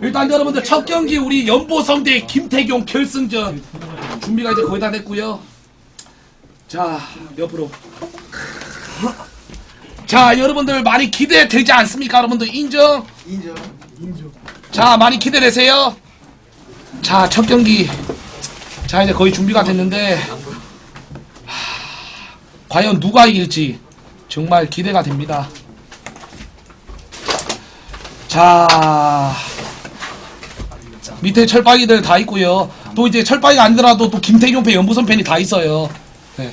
일단 여러분들 첫 경기 우리 연보성 대 김태경 결승전 준비가 이제 거의 다 됐고요. 자, 옆으로. 자, 여러분들 많이 기대되지 않습니까? 여러분들 인정? 인정. 자, 많이 기대되세요. 자, 첫 경기. 자, 이제 거의 준비가 됐는데 과연 누가 이길지 정말 기대가 됩니다. 자, 밑에 철박이들 다 있고요. 또 이제 철박이가 아니더라도 또 김태경 팬, 연보선 팬이 다 있어요. 네.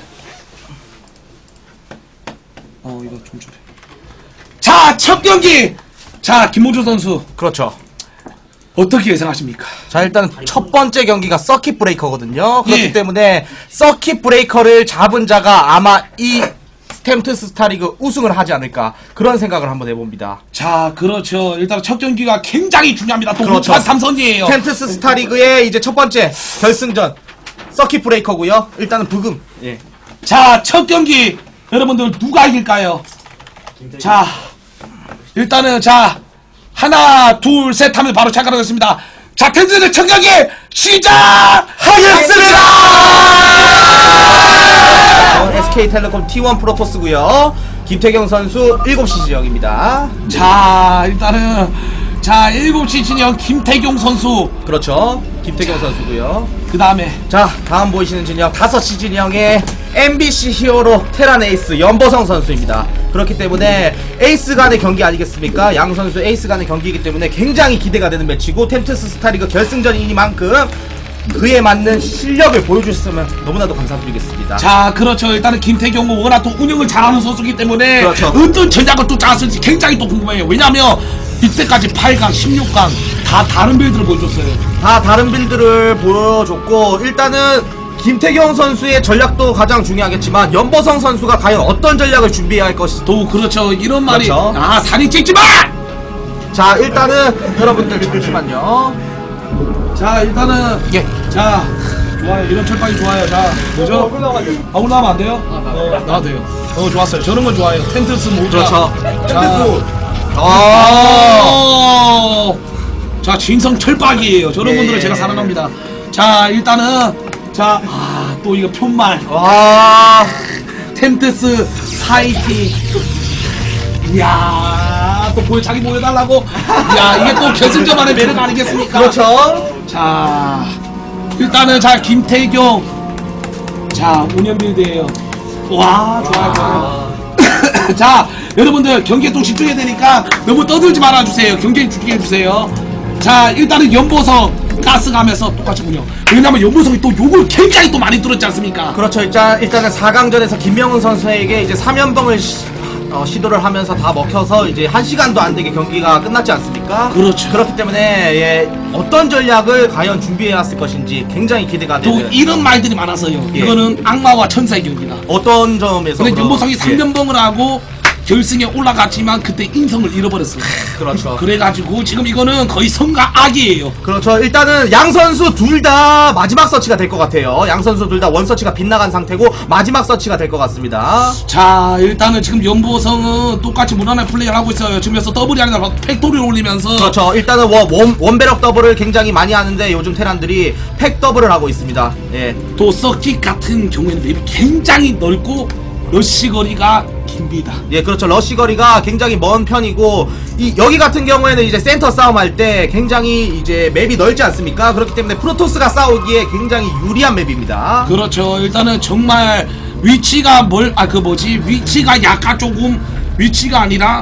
이거 좀 줄여. 자, 첫 경기. 자, 김모주 선수. 그렇죠. 어떻게 예상하십니까? 자, 일단 첫 번째 경기가 서킷 브레이커거든요. 그렇기 예. 때문에 서킷 브레이커를 잡은 자가 아마 이 템트스 스타리그 우승을 하지 않을까 그런 생각을 한번 해봅니다. 자, 그렇죠. 일단 첫 경기가 굉장히 중요합니다. 또 그렇죠. 우판 삼선이에요. 템트스 스타리그의 이제 첫 번째 결승전 서킷 브레이커고요. 일단은 부금. 예. 자, 첫 경기 여러분들 누가 이길까요? 자, 일단은 자 하나 둘 셋 하면 바로 시작하겠습니다. 자, 템트스 첫 경기 시작하겠습니다. SK텔레콤 T1 프로토스고요. 김태경 선수 7시 지역입니다. 자, 일단은 자 7시 진영 김태경 선수. 그렇죠. 김태경 선수고요. 그 다음에 자, 다음 보이시는 진영 5시 진영의 MBC 히어로 테란 에이스 연보성 선수입니다. 그렇기 때문에 에이스 간의 경기 아니겠습니까? 양 선수 에이스 간의 경기이기 때문에 굉장히 기대가 되는 매치고 템트스 스타리그 결승전이니만큼 그에 맞는 실력을 보여주셨으면 너무나도 감사드리겠습니다. 자, 그렇죠. 일단은 김태경은 워낙 또 운영을 잘하는 선수이기 때문에 그렇죠. 어떤 전략을 또 짰을지 굉장히 또 궁금해요. 왜냐면 이때까지 8강, 16강 다 다른 빌드를 보여줬어요. 다 다른 빌드를 보여줬고, 일단은 김태경 선수의 전략도 가장 중요하겠지만 연보성 선수가 과연 어떤 전략을 준비해야 할 것이 또 그렇죠. 이런 말이 그렇죠. 아, 살이 찌지 마! 자, 일단은 여러분들 잠시만요. 자, 일단은 예. 자, 좋아요. 이런 철판이 좋아요. 자, 뭐죠? 올라가면 안 돼요? 나와도 돼요. 좋았어요. 저런 건 좋아요. 텐트스 모자. 그렇죠. 자, 자, 진성 철박이에요. 저런 예. 분들은 제가 사랑합니다. 자, 일단은 자, 또 이거 편말. 와, 텐트스 파이팅. 이야, 또 자기 보여달라고. 이야, 이게 또 결승전만의 매력 아니겠습니까? 그렇죠. 자, 일단은 자 김태경. 자, 5년 빌드예요. 와, 좋아요. 자, 여러분들 경기에 또 집중해야 되니까 너무 떠들지 말아주세요. 경기에 집중해주세요. 자, 일단은 연보성 가스 가면서 똑같이 군요. 왜냐면 연보성이 또 욕을 굉장히 또 많이 들었지 않습니까? 그렇죠. 일단은 4강전에서 김명훈 선수에게 이제 3연봉을 시도를 하면서 다 먹혀서 이제 1시간도 안 되게 경기가 끝났지 않습니까? 그렇죠. 그렇기 때문에 예, 어떤 전략을 과연 준비해왔을 것인지 굉장히 기대가 또 되는. 이런 말들이 많아서요. 예. 이거는 악마와 천사의 경기다. 어떤 점에서? 근데 연보성이 3연봉을 하고 결승에 올라갔지만 그때 인성을 잃어버렸어요. 그렇죠. 그래가지고 지금 이거는 거의 성과 악이에요. 그렇죠. 일단은 양 선수 둘 다 마지막 서치가 될 것 같아요. 양 선수 둘 다 원 서치가 빗나간 상태고 마지막 서치가 될 것 같습니다. 자, 일단은 지금 연보성은 똑같이 무난한 플레이를 하고 있어요. 지금 여기서 더블이 아니라 팩토리를 올리면서. 그렇죠. 일단은 원배럭 더블을 굉장히 많이 하는데 요즘 테란들이 팩 더블을 하고 있습니다. 예. 또 서킷 같은 경우에는 맵이 굉장히 넓고 러시 거리가 깁니다. 예, 그렇죠. 러시 거리가 굉장히 먼 편이고 여기 같은 경우에는 이제 센터 싸움할 때 굉장히 이제 맵이 넓지 않습니까? 그렇기 때문에 프로토스가 싸우기에 굉장히 유리한 맵입니다. 그렇죠. 일단은 정말 위치가 위치가 약간 조금 위치가 아니라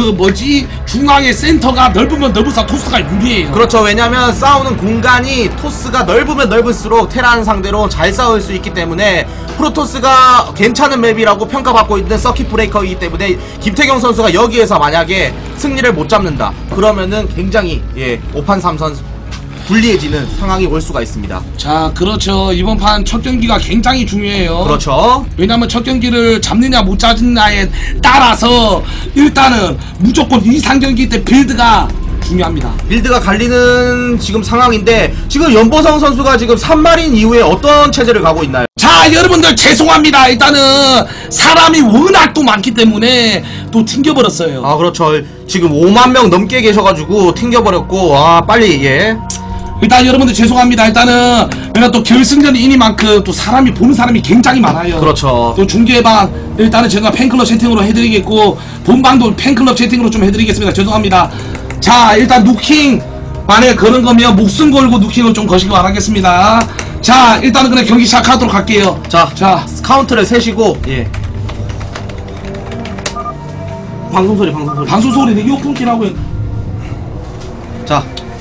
중앙의 센터가 넓으면 넓을수록 토스가 유리해요. 그렇죠. 왜냐면 싸우는 공간이 토스가 넓으면 넓을수록 테란 상대로 잘 싸울 수 있기 때문에 프로토스가 괜찮은 맵이라고 평가받고 있는 서킷 브레이커이기 때문에 김태경 선수가 여기에서 만약에 승리를 못 잡는다 그러면은 굉장히 5판 3선 불리해지는 상황이 올 수가 있습니다. 자, 그렇죠. 이번 판 첫 경기가 굉장히 중요해요. 그렇죠. 왜냐면 첫 경기를 잡느냐 못 잡느냐에 따라서 일단은 무조건 2, 3경기 때 빌드가 중요합니다. 빌드가 갈리는 지금 상황인데 지금 연보성 선수가 지금 3마린 이후에 어떤 체제를 가고 있나요? 자, 여러분들 죄송합니다. 일단은 사람이 워낙 또 많기 때문에 또 튕겨버렸어요. 아 그렇죠. 지금 5만 명 넘게 계셔가지고 튕겨버렸고 빨리 일단 여러분들 죄송합니다. 일단은 내가 또 결승전이니만큼 또 사람이 보는 사람이 굉장히 많아요. 그렇죠. 또 중계방 일단은 제가 팬클럽 채팅으로 해드리겠고 본방도 팬클럽 채팅으로 좀 해드리겠습니다. 죄송합니다. 자, 일단 누킹 만약에 거는 거면 목숨 걸고 누킹을 좀 거시기 바라겠습니다. 자, 일단은 그냥 경기 시작하도록 할게요. 자 카운트를 세시고 방송소리 방송 소리는 이어폰 끼라고. 자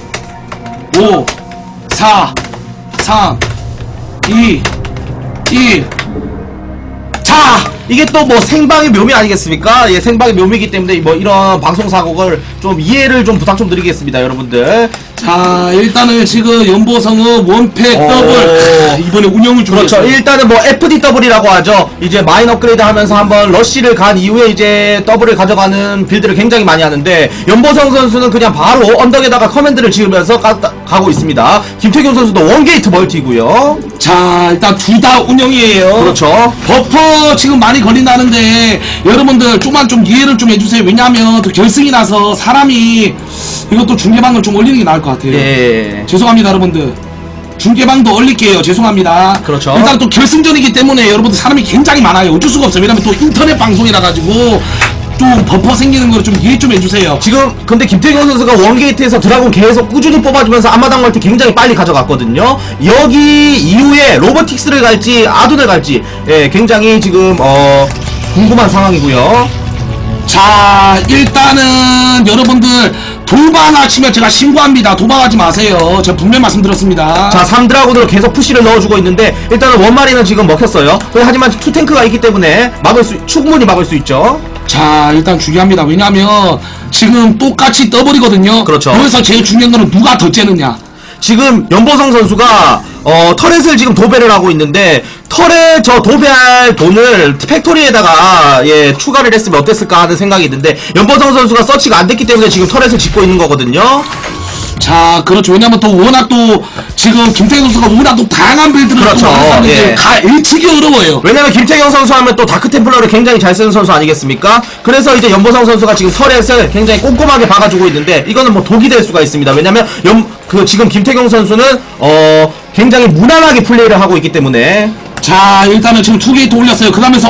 5 4 3 2 1 자, 이게 또 뭐 생방의 묘미 아니겠습니까? 예, 생방의 묘미이기 때문에 뭐 이런 방송 사고를 좀 이해를 좀 부탁 좀 드리겠습니다, 여러분들. 자, 일단은 지금 연보성은 원팩 더블 이번에 운영을 준비했어요. 그렇죠. 일단은 뭐 FD 더블이라고 하죠. 이제 마인 업그레이드 하면서 한번 러쉬를 간 이후에 이제 더블을 가져가는 빌드를 굉장히 많이 하는데 연보성 선수는 그냥 바로 언덕에다가 커맨드를 지으면서 가고 있습니다. 김태균 선수도 원게이트 멀티고요. 자, 일단 둘 다 운영이에요. 그렇죠. 버퍼 지금 많이 걸린다는데 여러분들 좀만 좀 이해를 좀 해주세요. 왜냐면 또 결승이 나서 사람이 이것도 중계방을 좀 올리는 게 나을 것 같아요. 예. 죄송합니다, 여러분들. 중계방도 올릴게요. 죄송합니다. 그렇죠. 일단 또 결승전이기 때문에 여러분들 사람이 굉장히 많아요. 어쩔 수가 없어요. 왜냐면 또 인터넷 방송이라 가지고 좀 버퍼 생기는 거를 좀 이해 좀 해주세요. 지금 근데 김태경 선수가 원게이트에서 드라곤 계속 꾸준히 뽑아주면서 앞마당 멀티 굉장히 빨리 가져갔거든요. 여기 이후에 로보틱스를 갈지 아둔을 갈지 굉장히 지금 궁금한 상황이고요. 자, 일단은 여러분들 도망하시면 제가 신고합니다. 도망하지 마세요. 제가 분명히 말씀드렸습니다. 자, 3드라곤으로 계속 푸시를 넣어주고 있는데 일단은 원마리는 지금 먹혔어요. 하지만 투탱크가 있기 때문에 충분히 막을 수 있죠. 자, 일단 중요합니다. 왜냐면 지금 똑같이 떠버리거든요. 그렇죠. 그래서 제일 중요한 거는 누가 더 째느냐. 지금 연보성 선수가 터렛을 지금 도배를 하고 있는데 터렛 저 도배할 돈을 팩토리에다가 추가를 했으면 어땠을까 하는 생각이 있는데 연보성 선수가 서치가 안 됐기 때문에 지금 터렛을 짓고 있는 거거든요. 자, 그렇죠. 왜냐면 또 워낙 또 지금 김태경 선수가 워낙 또 다양한 빌드를 그렇죠. 가 일치기 어려워요. 왜냐면 김태경 선수 하면 또 다크템플러를 굉장히 잘 쓰는 선수 아니겠습니까? 그래서 이제 연보성 선수가 지금 터렛을 굉장히 꼼꼼하게 박아주고 있는데 이거는 뭐 독이 될 수가 있습니다. 왜냐면 지금 김태경 선수는 굉장히 무난하게 플레이를 하고 있기 때문에. 자, 일단은 지금 투게이트 올렸어요. 그 다음에서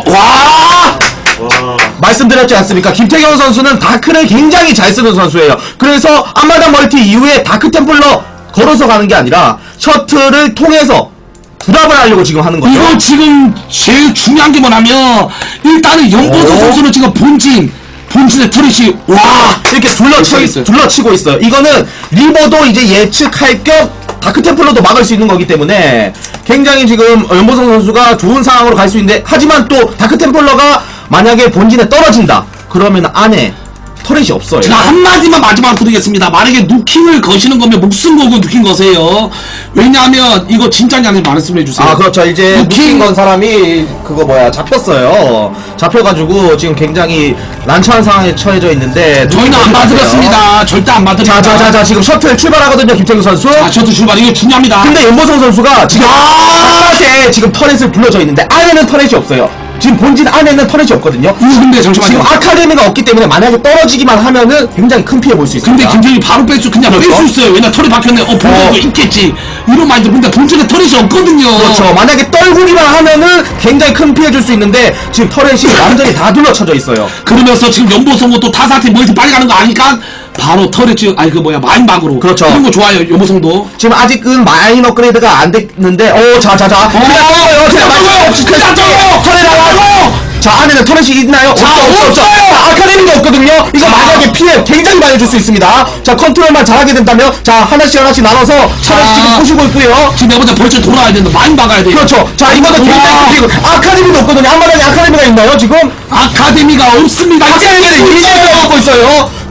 말씀드렸지 않습니까? 김태경 선수는 다크를 굉장히 잘 쓰는 선수예요. 그래서 앞마당 멀티 이후에 다크 템플러 걸어서 가는 게 아니라 셔틀을 통해서 드랍을 하려고 지금 하는 거죠. 이거 지금 제일 중요한 게 뭐냐면 일단은 연보성 선수는 지금 본진의 트릿이 이렇게 둘러치고 있어요. 이거는 리버도 이제 예측할 겸 다크템플러도 막을 수 있는 거기 때문에 굉장히 지금 연보성 선수가 좋은 상황으로 갈 수 있는데 하지만 또 다크템플러가 만약에 본진에 떨어진다 그러면 안에 터렛이 없어요. 제가 한마디만 마지막으로 드리겠습니다. 만약에 누킹을 거시는 거면 목숨 걸고 누킹 거세요. 왜냐하면 이거 진짜냐 아닌지 말씀을 해주세요. 아 그렇죠. 이제 누킹 건 사람이 잡혔어요. 잡혀가지고 지금 굉장히 난처한 상황에 처해져 있는데 저희는 안 받으렸습니다. 절대 안 받으렸습니다. 자 지금 셔틀 출발하거든요. 김태균 선수. 자, 셔틀 출발. 이거 중요합니다. 근데 연보성 선수가 지금 바깥에 지금 터렛을 불러져 있는데 안에는 터렛이 없어요. 지금 본진 안에는 터렛이 없거든요. 근데 잠시만요. 지금 아카데미가 없기 때문에 만약에 떨어지기만 하면은 굉장히 큰 피해 볼 수 있습니다. 근데 김태균이 바로 뺄 수 있어요. 왜냐 터렛 박혔네. 본진도 있겠지. 이런 마인드. 근데 본진에 터렛이 없거든요. 그렇죠. 만약에 떨구기만 하면은 굉장히 큰 피해 줄 수 있는데 지금 터렛이 완전히 다 둘러쳐져 있어요. 그러면서 지금 연보성도 또 타사한테 멀티 빨리 가는 거 아니까 바로 터렛 마인박으로. 그렇죠. 이런 거 좋아요. 연보성도. 지금 아직은 마인 업그레이드가 안 됐는데 그냥 떠요. 그냥 떠요. 터렛 나가고. 자, 안에는 터렛이 있나요? 없어요. 아카데미도 없거든요. 이거 만약에 피해 굉장히 많이 줄 수 있습니다. 자, 컨트롤만 잘하게 된다면 자, 하나씩 나눠서 차례씩 지금 부시고 있고요. 지금 내가 볼때 벌써 돌아야 된다. 많이 박아야 돼. 그렇죠. 자, 이거는 굉장히 그리고 아카데미도 없거든요. 한마당에 아카데미가 있나요, 지금? 아카데미가 없습니다. 아카데미를 이제 먹고 있어요.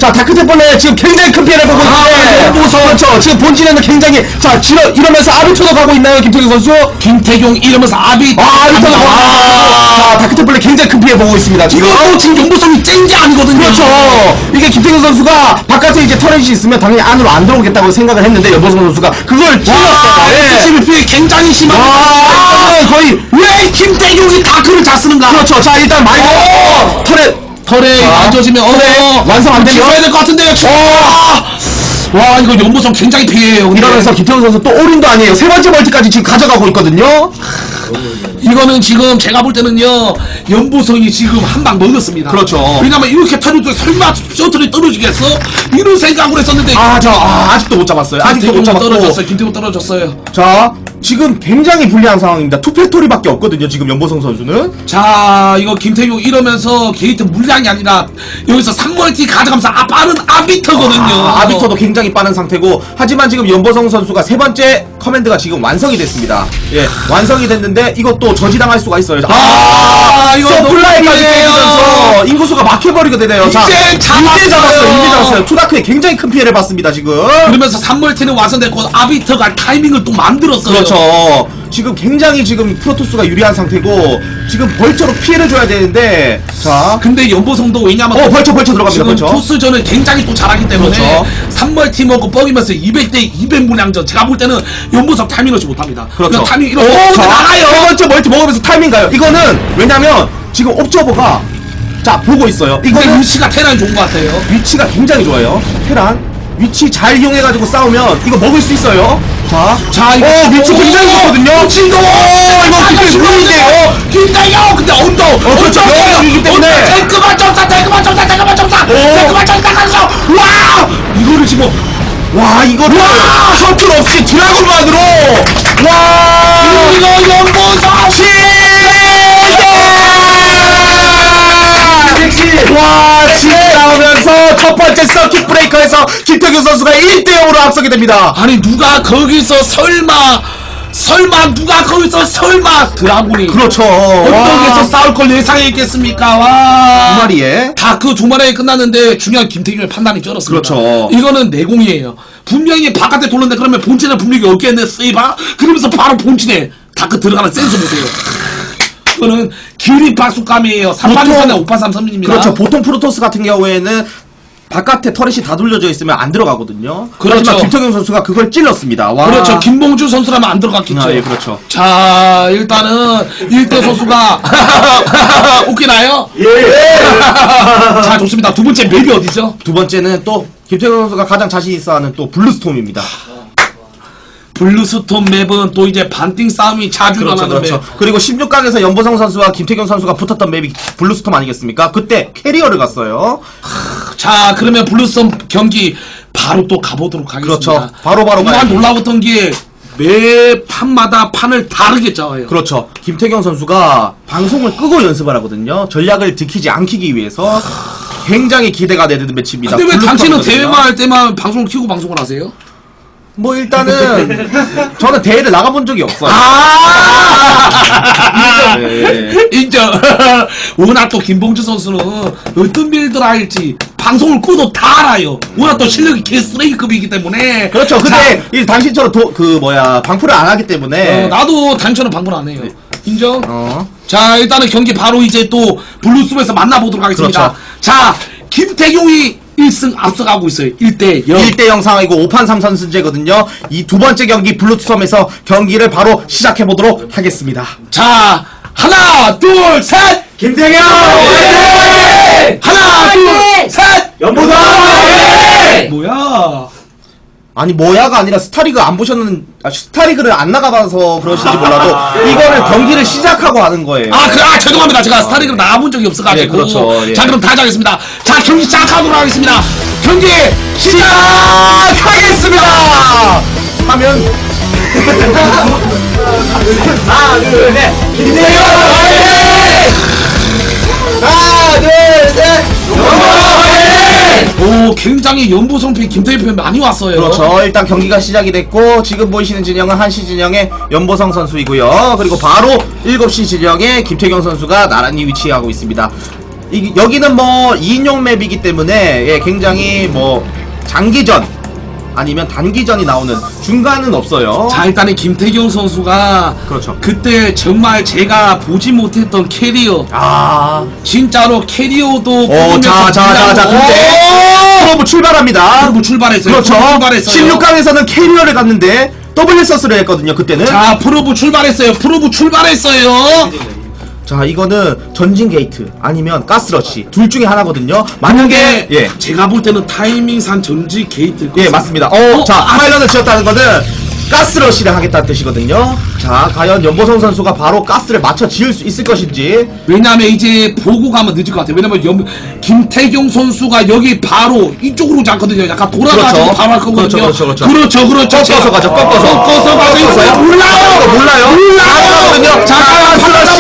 자, 다크테벌레 지금 굉장히 큰 피해를 보고 있는데 그렇죠. 지금 본진에는 굉장히 자, 이러면서 아비토도 가고 있나요, 김태경 선수? 김태경 이러면서 아비토도 자, 다크테벌레 굉장히 큰 피해 보고 있습니다. 이거 지금 연보성이 쨍 게 아니거든요. 그렇죠. 이게 김태경 선수가 바깥에 이제 터렛이 있으면 당연히 안으로 안 들어오겠다고 생각을 했는데 연보성 선수가 그걸 찔렀어요. SCP 굉장히 심합니다. 거의 왜 김태경이 다크를 잘 쓰는가? 그렇죠. 자, 일단 많이 털에 만져지면 완성 안 되면 써야 될 것 같은데요. 와, 이거 연보성 굉장히 피해요. 이러면서 김태경 선수 또 올인도 아니에요. 세 번째 멀티까지 지금 가져가고 있거든요. 이거는 지금 제가 볼 때는요, 연보성이 지금 한 방 먹었습니다. 그렇죠. 왜냐면 이렇게 타는데 설마 셔틀이 떨어지겠어? 이런 생각을 했었는데 아직도 못 잡았어요. 아직도 못 잡았고 떨어졌어요. 김태경 떨어졌어요. 자, 지금 굉장히 불리한 상황입니다. 투팩토리밖에 없거든요. 지금 연보성 선수는. 자, 이거 김태경 이러면서 게이트 물량이 아니라 여기서 3멀티 가져가면서 빠른 아비터거든요. 아비터도 굉장히 빠른 상태고, 하지만 지금 연보성 선수가 세 번째 커맨드가 지금 완성이 됐습니다. 예, 완성이 됐는데 이것도 저지당할 수가 있어요. 이거 서플라이까지 깨지면서 인구수가 막혀버리게 되네요. 자, 이제 잡았어요. 투다크에 굉장히 큰 피해를 봤습니다. 지금. 그러면서 3멀티는 완성됐고 아비터가 타이밍을 또 만들었어요. 그렇죠. 지금 굉장히 지금 프로토스가 유리한 상태고 지금 벌처로 피해를 줘야 되는데, 자, 근데 연보성도 왜냐면 벌처 들어갑니다. 지금 벌처. 토스전을 굉장히 또 잘하기 때문에 그렇죠. 3멀티 먹고 뻑이면서 200대 200 물량전, 제가 볼 때는 연보성 타이밍 넣지 못합니다. 그렇죠. 타이밍 이렇게 나가요. 세 번째 멀티 먹으면서 타이밍 가요. 이거는 왜냐면 지금 옵저버가 자 보고 있어요. 근데 이거는 위치가 테란이 좋은 것 같아요. 위치가 굉장히 좋아요. 테란 위치 잘 이용해가지고 싸우면 이거 먹을 수 있어요. 자, 이거 위치 굉장히 좋거든요. 진도 이거 굉장히 보이는데요. 김태경 근데 언더 그렇죠. 영역이기 때문에. 탱크만 점사 가서 와 이거를 지금 이거를 셔틀 없이 드라곤만으로 이거 연보성 지금 나오면서 첫 번째 서킷 브레이커에서 김태균 선수가 1대0으로 앞서게 됩니다. 아니 누가 거기서 설마 드라군이 그렇죠. 언덕에서 싸울 걸 예상했겠습니까? 와 두 마리에 다크 두 마리에 끝났는데 중요한 김태균의 판단이 쩔었습니다. 그렇죠. 이거는 내공이에요. 분명히 바깥에 돌렸는데 그러면 본진에 분명히 없겠네 쓰이바? 그러면서 바로 본진에 다크 들어가는 센스 보세요. 이거는 기린 박수감이에요. 383에 583입니다. 그렇죠. 보통 프로토스 같은 경우에는 바깥에 터렛이 다 돌려져 있으면 안 들어가거든요. 그렇죠. 하지만 김태경 선수가 그걸 찔렀습니다. 그렇죠. 김봉주 선수라면 안 들어갔겠죠. 예, 그렇죠. 자, 일단은 1대 선수가 웃기나요? 예. 자, 좋습니다. 두 번째 맵이 어디죠? 두 번째는 또 김태경 선수가 가장 자신 있어하는 또 블루스톰입니다. 블루스톰 맵은 또 이제 반띵 싸움이 자주 일어나는 맵. 그리고 16강에서 연보성 선수와 김태경 선수가 붙었던 맵이 블루스톰 아니겠습니까? 그때 캐리어를 갔어요. 자, 그러면 블루스톰 경기 바로 또 가보도록 하겠습니다. 그렇죠. 바로 정말 놀라웠던 게 매 판마다 판을 다르게 짜와요. 그렇죠. 김태경 선수가 방송을 끄고 연습을 하거든요. 전략을 들키지 않기 위해서. 굉장히 기대가 되는 매치입니다. 근데 왜 당신은 대회만 할 때만 방송을 켜고 방송을 하세요? 뭐 일단은 저는 대회를 나가본 적이 없어요. 인정. 워낙 또 김봉주 선수는 어떤 빌드를 할지 방송을 끄도 다 알아요. 워낙 또 실력이 개쓰레기급이기 때문에. 그렇죠. 근데 이 당신처럼 방풀을 안 하기 때문에 나도 당신처럼 방풀 안 해요. 인정? 자, 일단은 경기 바로 이제 또 블루스에서 만나보도록 하겠습니다. 그렇죠. 자, 김태경이 1승 앞서가고 있어요. 1대0. 1대0 상황이고 5판 3선승제거든요. 이 두 번째 경기 블루스톰에서 경기를 바로 시작해보도록 하겠습니다. 자, 하나, 둘, 셋! 김태경! 하나, 둘, 셋! 연보성! 뭐야? 아니 뭐야가 아니라 스타리그 안 보셨는 스타리그를 안 나가봐서 그러실지 몰라도 이거를 경기를 시작하고 하는 거예요. 죄송합니다. 제가 스타리그를 나가본 적이 없어가지고. 예, 그렇죠. 예. 자, 그럼 다시 하겠습니다. 자, 경기 시작하도록 하겠습니다. 경기 시작하겠습니다. 하면 하나 둘셋 김태경 하나 둘셋 오, 굉장히 연보성팬 김태희 팬 많이 왔어요. 그렇죠. 일단 경기가 시작이 됐고 지금 보이시는 진영은 1시 진영의 연보성 선수이고요. 그리고 바로 7시 진영의 김태경 선수가 나란히 위치하고 있습니다. 여기는 뭐 2인용 맵이기 때문에 예, 굉장히 뭐 장기전 아니면 단기전이 나오는 중간은 없어요. 자, 일단은 김태경 선수가 그렇죠. 그때 정말 제가 보지 못했던 캐리어, 아, 진짜로 캐리어도 자, 근데 프로브 출발합니다. 프로브 출발했어요. 그렇죠. 프로브 출발했어요. 16강에서는 캐리어를 갔는데 더블레서스를 했거든요. 그때는. 자, 프로브 출발했어요. 프로브 출발했어요. 자, 이거는 전진 게이트 아니면 가스러시 둘 중에 하나거든요. 만약에 예. 제가 볼 때는 타이밍상 전지 게이트. 예, 맞습니다. 자, 파일런을 지었다는 거는 가스러시를 하겠다는 뜻이거든요. 자, 과연 연보성 선수가 바로 가스를 맞춰 지을 수 있을 것인지. 왜냐면 이제 보고 가면 늦을 것 같아요. 왜냐면 김태경 선수가 여기 바로 이쪽으로 잡거든요. 약간 돌아가지고 그렇죠. 바로 할 거거든요. 그렇죠. 꺾어서 가죠. 꺾어서 가죠. 몰라요. 자, 가스러시.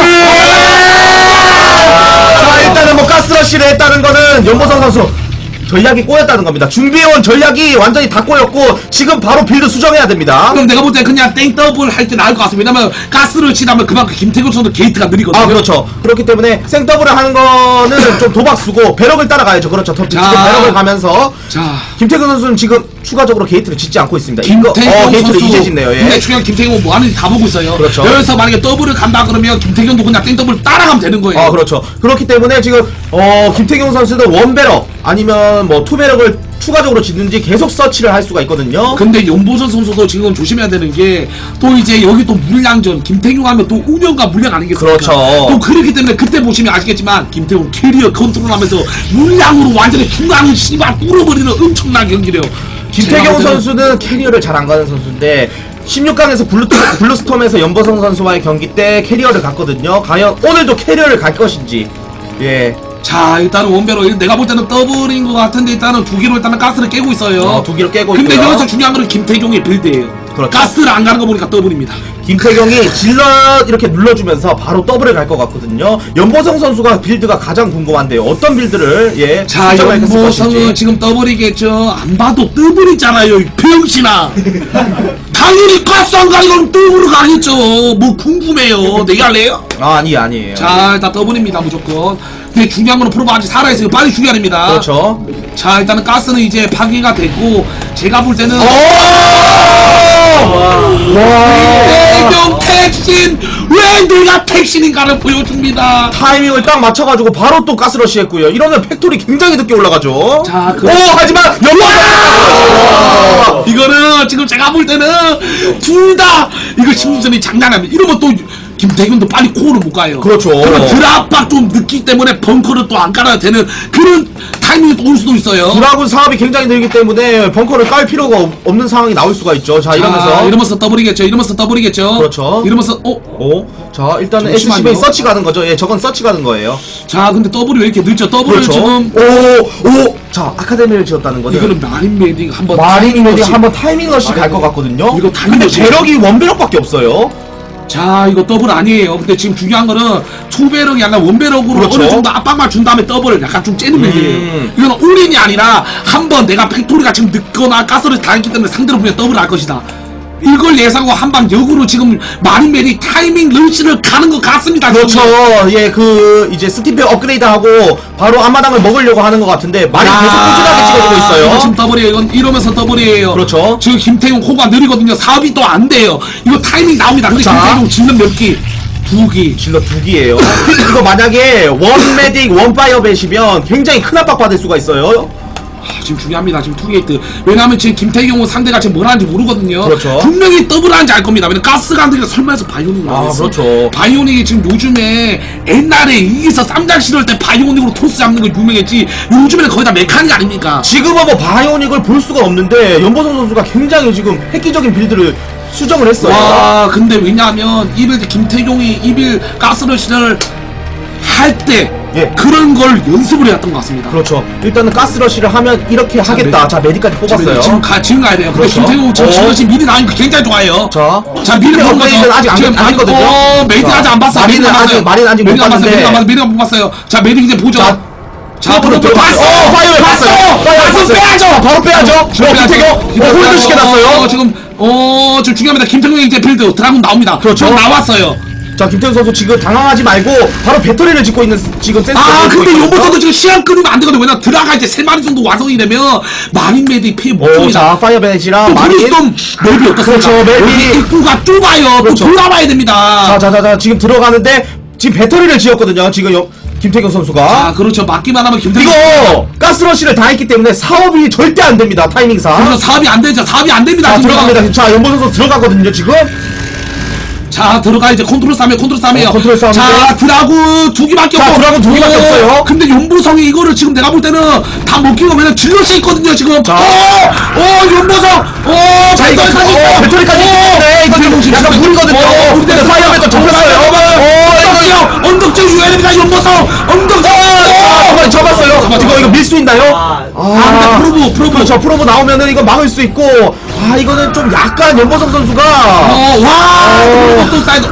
자, 일단은 뭐 가스러시를 했다는 거는 연보성 선수 전략이 꼬였다는 겁니다. 준비해온 전략이 완전히 다 꼬였고 지금 바로 빌드 수정해야 됩니다. 그럼 내가 볼 때 그냥 땡더블 할 때 나을 것 같습니다. 왜냐면 가스를 치다면 그만큼 김태경 선수 게이트가 느리거든요. 아, 그렇죠. 그렇기 때문에 생더블을 하는 거는 좀 도박 쓰고 배럭을 따라가야죠. 그렇죠. 지금 배럭을 가면서 자, 김태경 선수는 지금 추가적으로 게이트를 짓지 않고 있습니다. 김태경 게이트를 선수 이제 짓네요. 예. 근데 중요한 김태경은 뭐 하는지 다 보고 있어요. 그렇죠. 여기서 만약에 더블을 간다 그러면 김태경도 그냥 땡더블 따라가면 되는 거예요. 아, 그렇죠. 그렇기 때문에 지금 김태경 선수도 원배럭 아니면 뭐 투배럭을 추가적으로 짓는지 계속 서치를 할 수가 있거든요. 근데 연보선 선수도 지금 조심해야 되는 게 또 이제 여기 또 물량전 김태경 하면 또 운영과 물량 아니겠습니까? 그렇죠. 또 그렇기 때문에 그때 보시면 아시겠지만 김태경 캐리어 컨트롤하면서 물량으로 완전히 중앙을 씨발 뚫어버리는 엄청난 경기래요. 김태경 선수는 캐리어를 잘 안 가는 선수인데 16강에서 블루스톰에서 연보성 선수와의 경기 때 캐리어를 갔거든요. 과연 오늘도 캐리어를 갈 것인지. 예. 자, 일단은 원배로 내가 볼 때는 더블인 것 같은데 일단은 두 개로 일단은 가스를 깨고 있어요. 두 개로 깨고 근데 있고요. 여기서 중요한 거는 김태경의 빌드예요. 그렇죠. 가스를 안 가는 거 보니까 더블입니다. 김태경이 질럿 이렇게 눌러주면서 바로 더블을 갈 것 같거든요. 연보성 선수가 빌드가 가장 궁금한데요. 어떤 빌드를 예. 자, 연보성은 지금 더블이겠죠. 안 봐도 더블이잖아요, 이 병신아. 당연히 가스 안 가는 건 더블을 가겠죠. 뭐 궁금해요. 내가 할래요? 아, 아니에요. 자, 일단 더블입니다, 무조건. 근데 중요한 거는 프로브 아직 살아있어요. 빨리 죽여야 됩니다. 그렇죠. 자, 일단은 가스는 이제 파괴가 됐고, 제가 볼 때는. 김태경 택신! 왜 내가 택신인가를 보여줍니다. 타이밍을 딱 맞춰가지고 바로 또 가스러시 했고요. 이러면 팩토리 굉장히 늦게 올라가죠. 자, 하지만 이거는 지금 제가 볼 때는 둘 다 이거 심리전이 장난 아닙니다. 이러면 또 김태균도 빨리 코어를 못 가요. 그렇죠. 그럼 드랍박 좀 늦기 때문에 벙커를 또 안 깔아야 되는 그런 타이밍이 또 올 수도 있어요. 드라군 사업이 굉장히 늘기 때문에 벙커를 깔 필요가 없는 상황이 나올 수가 있죠. 자, 이러면서 더블이겠죠. 그렇죠. 이러면서 자, 일단은 잠시만요. SCV에 서치 가는 거죠. 예, 저건 서치 가는 거예요. 자, 근데 더블이 왜 이렇게 늦죠? 더블을 그렇죠. 지금 자, 아카데미를 지었다는 거는 이거는 마린 메딩 한번 한번 타이밍 러시 갈 것 같거든요. 이거 타이밍 근데 러시. 배럭이 원배럭밖에 없어요. 자, 이거 더블 아니에요. 근데 지금 중요한 거는 투배럭이 약간 원배럭으로 그렇죠. 어느 정도 압박만 준 다음에 더블을 약간 좀 째는 빌드예요. 이건 올인이 아니라 한번 내가 팩토리가 지금 늦거나 가스를 당했기 때문에 상대로 보면 더블을 할 것이다. 이걸 예상하고 한방 역으로 지금 마린멜이 타이밍 런치를 가는 것 같습니다. 그렇죠. 예, 이제 스티페 업그레이드하고 바로 앞마당을 먹으려고 하는 것 같은데 말이 계속 꾸준하게 찍어주고 있어요. 이거 지금 더블이에요. 이건 이러면서 더블이에요. 그렇죠. 지금 김태용 코가 느리거든요. 사업이 또 안 돼요. 이거 타이밍 나옵니다. 근데 김태용 질럿 몇 기? 2기. 질럿 2기예요. 이거 만약에 원 메딕 원 파이어 벳이면 굉장히 큰 압박 받을 수가 있어요. 지금 중요합니다. 지금 투게이트. 왜냐하면 지금 김태경은 상대가 지금 뭘 하는지 모르거든요. 그렇죠. 분명히 더블하는지 알 겁니다. 왜냐면 가스가 안 되니까 설마 해서 바이오닉을 안 했어. 그렇죠. 바이오닉이 지금 요즘에 옛날에 이기서 쌈장 실을 때 바이오닉으로 토스 잡는 거 유명했지. 요즘에는 거의 다 메카닉 아닙니까? 지금은 뭐 바이오닉을 볼 수가 없는데 연보성 선수가 굉장히 지금 획기적인 빌드를 수정을 했어요. 와, 근데 왜냐하면 이빌 김태경이 이빌 가스러시를 할 때 예. 그런 걸 연습을 해왔던 것 같습니다. 그렇죠. 일단은 가스러시를 하면 이렇게 하겠다. 자, 메디까지 뽑았어요. 지금 가야 돼요. 근데 그렇죠. 김태경 지금 질럿이 미리 나오니까 굉장히 좋아요. 자, 미리 본 거죠. 아직 안 했거든요. 메이드 아직 안 봤어요. 마린 아직 못 봤는데. 메이드가 못 봤어요. 자, 메이드 이제 보죠. 자, 바로 봤어. 파이어에 봤어요. 빼야죠. 바로 빼야죠. 김태경 홀드 시켜놨어요. 지금 중요합니다. 김태경이 이제 빌드 드라군 나옵니다. 그렇죠. 지금 나왔어요. 자, 김태형 선수 지금 당황하지 말고 바로 배터리를 짓고 있는 지금 센스. 근데 요번에도 지금 시간 끌으면 안 되거든. 왜냐면 드라가 이제 3마리 정도 완성이 되면 마린 매드의 피해 못 줍니다. 자, 파이어벳이랑 마린 맵이 어떻습니까? 그렇죠, 맵이 입구가 좁아요. 그렇죠. 또 돌아와야 됩니다. 자, 지금 들어가는데 지금 배터리를 지었거든요. 지금 김태경 선수가. 그렇죠. 맞기만 하면 김태경 이거 가스러시를 다 했기 때문에 사업이 절대 안 됩니다. 타이밍상. 그래서 사업이 안 되죠. 사업이 안 됩니다. 자, 진짜. 들어갑니다. 자, 연보 선수 들어가거든요, 지금. 자, 들어가 이제 컨트롤 싸움이에요. 컨트롤 싸움이에요. 컨트롤 싸움인데. 자, 드라군 2개밖에 자, 없고. 드라군 2개밖에 없어요. 근데 연보성이 이거를 지금 내가 볼 때는 다 먹기가 왜냐면 질럿이 있거든요, 지금. 자. 연보성. 자, 이거 배터리까지 있는데 이거 지금 약간 무리거든요. 근데 파이어맨도 잡혔어요. 언덕질 유해야 됩니다. 연보성. 언덕질. 잡았어요. 이거 밀 수 있나요? 근데 프로브. 그렇죠. 프로브 나오면은 이거 막을 수 있고. 이거는 좀 약간 연보성 선수가. 또 사이드.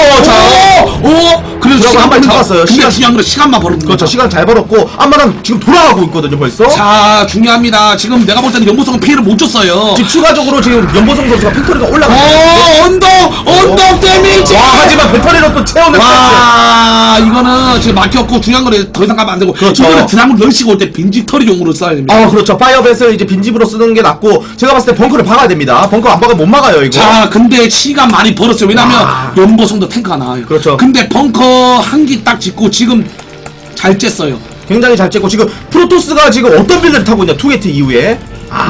그래서 한발 잡았어요. 근데 중요한 건 시간만 벌었는 그렇죠. 시간 잘 벌었고 앞마당 지금 돌아가고 있거든요, 벌써. 자, 중요합니다. 지금 내가 볼 때는 연보성은 피해를 못 줬어요. 지금 추가적으로 지금 연보성 선수가 팩토리가 올라가고. 언덕 데미지. 하지만 배터리로 또 채우는. 이거는 지금 막혔고 중요한 거는 더 이상 가면 안 되고. 그렇죠. 이거는 드라군 널치고 올 때 빈집털이용으로 써야 됩니다. 그렇죠. 파이어벳을 이제 빈집으로 쓰는 게 낫고 제가 봤을 때 벙커를 박아야 됩니다. 벙커 안 박으면 못 막아요, 이거. 자, 근데 시간 많이 벌었어요. 왜냐면 연보성도 탱크가 나와요. 그렇죠. 근데 벙커 한 기 딱 짓고 지금 잘 쬐어요. 굉장히 잘 쬐고 지금 프로토스가 지금 어떤 빌드를 타고 있냐, 투게트 이후에.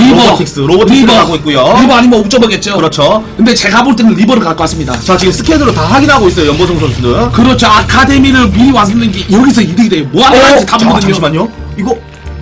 로보틱스를 가고 있고요. 리버 아니면 옵저버겠죠. 그렇죠. 근데 제가 볼 때는 리버를 갖고 왔습니다. 자, 지금 스캔으로 다 확인하고 있어요, 연보성 선수는. 그렇죠. 아카데미를 미리 왔는 게 여기서 이득이 돼요. 뭐 하는지 다 보거든요. 잠시만요. 이거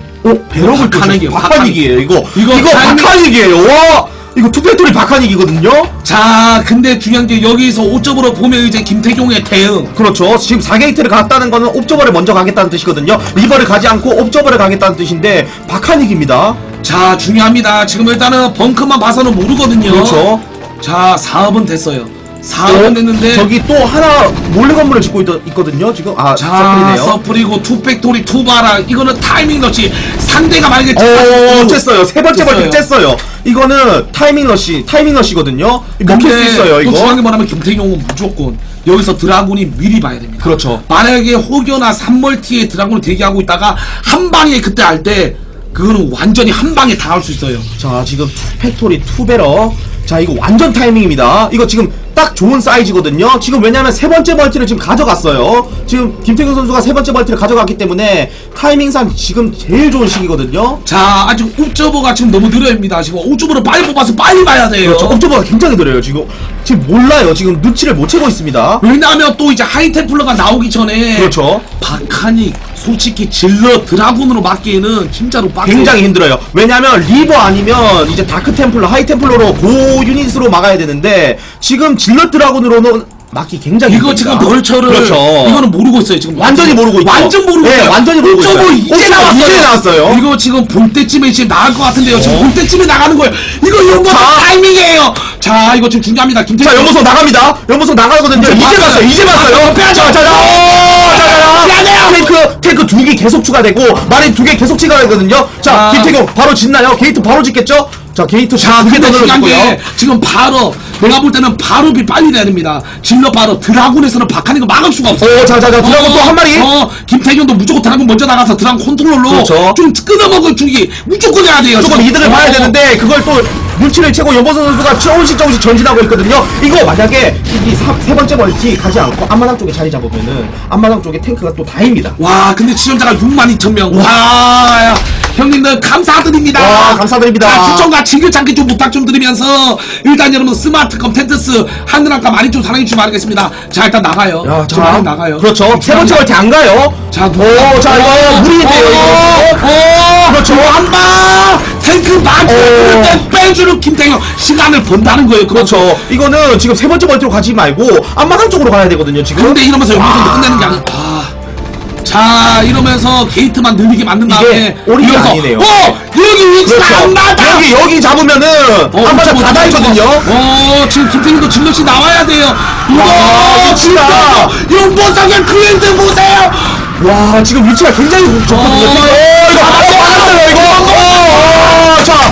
배럭을 박하닉이에요. 박하닉이에요. 이거 타이밍... 박하닉이에요. 와, 이거 투팩토리 박하닉이거든요. 자, 근데 중요한 게 여기서 5점으로 보면 이제 김태경의 대응. 그렇죠. 지금 4게이트를 갔다는 거는 옵저버를 먼저 가겠다는 뜻이거든요. 리버를 가지 않고 옵저버를 가겠다는 뜻인데 박하닉입니다. 자, 중요합니다. 지금 일단은 벙커만 봐서는 모르거든요. 그렇죠. 자, 사업은 됐어요. 사업은 됐는데 저기 또 하나 몰래 건물을 짓고 있거든요. 지금 자, 서플이고 투팩토리 투바라. 이거는 타이밍 러시. 상대가 만약에 쬐어요. 세 번째 벌 쬐어요. 이거는 타이밍 러시거든요. 먹힐 수 있어요. 이거. 또 중요한 게 뭐냐면 김태경은 무조건 여기서 드라군이 미리 봐야 됩니다. 그렇죠. 만약에 혹여나 3멀티에 드라군을 대기하고 있다가 한 방에 그때 할 때 그거는 완전히 한 방에 당할 수 있어요. 자, 지금 투팩토리 투베러. 자, 이거 완전 타이밍입니다. 이거 지금 딱 좋은 사이즈거든요. 지금 왜냐면 세 번째 멀티를 지금 가져갔어요. 지금 김태경 선수가 세 번째 멀티를 가져갔기 때문에 타이밍상 지금 제일 좋은 시기거든요. 자, 아직 옵저버가 지금 너무 느려입니다. 지금 옵저버를 빨리 뽑아서 빨리 봐야 돼요. 그렇죠. 옵저버가 굉장히 느려요. 지금 몰라요. 지금 눈치를 못 채고 있습니다. 왜냐하면 또 이제 하이템플러가 나오기 전에 그렇죠. 박하닉 솔직히 질러 드라군으로 막기에는 진짜로 빡세요. 굉장히 힘들어요. 왜냐면 리버 아니면 이제 다크템플러, 하이템플러로 고 유닛으로 막아야 되는데 지금 질럿 드라군으로는 막기 굉장히 이거 힘듭니다. 지금 벌처를 그렇죠. 이거는 모르고 있어요. 지금 완전히 모르고 있죠. 완전 모르고 있어요. 완전히 모르고 있어요. 이제 나왔어요. 이거 지금 볼 때쯤에 이제 나갈 것 같은데요. 지금 볼 때쯤에 나가는 거예요. 이거 연보성 타이밍이에요. 자, 이거 지금 중요합니다. 자, 연보성 나갑니다. 연보성 나가거든요. 이제 봤어요. 빼야죠. 탱크 2개 계속 추가되고 마린 2개 계속 추가되거든요. 자, 김태경 바로 짓나요? 게이트 바로 짓겠죠? 자, 게이트 자, 근데 중요한 게 지금 바로 내가 볼 때는 바로비 빨리 돼야 됩니다. 질러 바로 드라군에서는 박하는 거 막을 수가 없어요. 자, 드라군 또 한 마리. 김태경도 무조건 드라군 먼저 나가서 드라군 컨트롤로 그렇죠. 좀 끊어먹을 주기 무조건 해야 돼요. 조금 이득을 봐야 되는데 그걸 또 눈치를 채고 연보성 선수가 조금씩 전진하고 있거든요. 이거 만약에 이 세 번째 멀티 가지 않고 앞마당 쪽에 자리 잡으면은 앞마당 쪽에 탱크가 또 다입니다. 와, 근데 지원자가 62,000명. 와, 형님들 감사드립니다. 와, 감사드립니다. 자, 추천과 지글창기 좀 부탁 좀 드리면서 일단 여러분 스마트컴 텐트스 하늘한가 많이 좀 사랑해주시면 알겠습니다. 자, 일단 나가요. 자, 나가요. 그렇죠. 세 번째 멀티 안 가요. 자, 자, 이거 무리인데요. 이거. 그렇죠. 한방 탱크 많이 빼주는 김태경 시간을 번다는 거예요. 그렇죠. 이거는 지금 세 번째 멀티로 가지 말고 앞마당 쪽으로 가야 되거든요. 지금. 근데 이러면서 연보성도 끝내는 게 아니야. 자, 이러면서 게이트만 늘리게 만든 다음에 오리가 아니네요. 여기 위치가 그렇죠. 안 맞아. 여기 잡으면은 앞마당 다 닿거든요. 지금 김태균도 질럿이 나와야 돼요. 이거 진짜 연보성의 그랜드 보세요. 와, 지금 위치가 굉장히 좋거든요. 이거 막았어요. 이거. 자,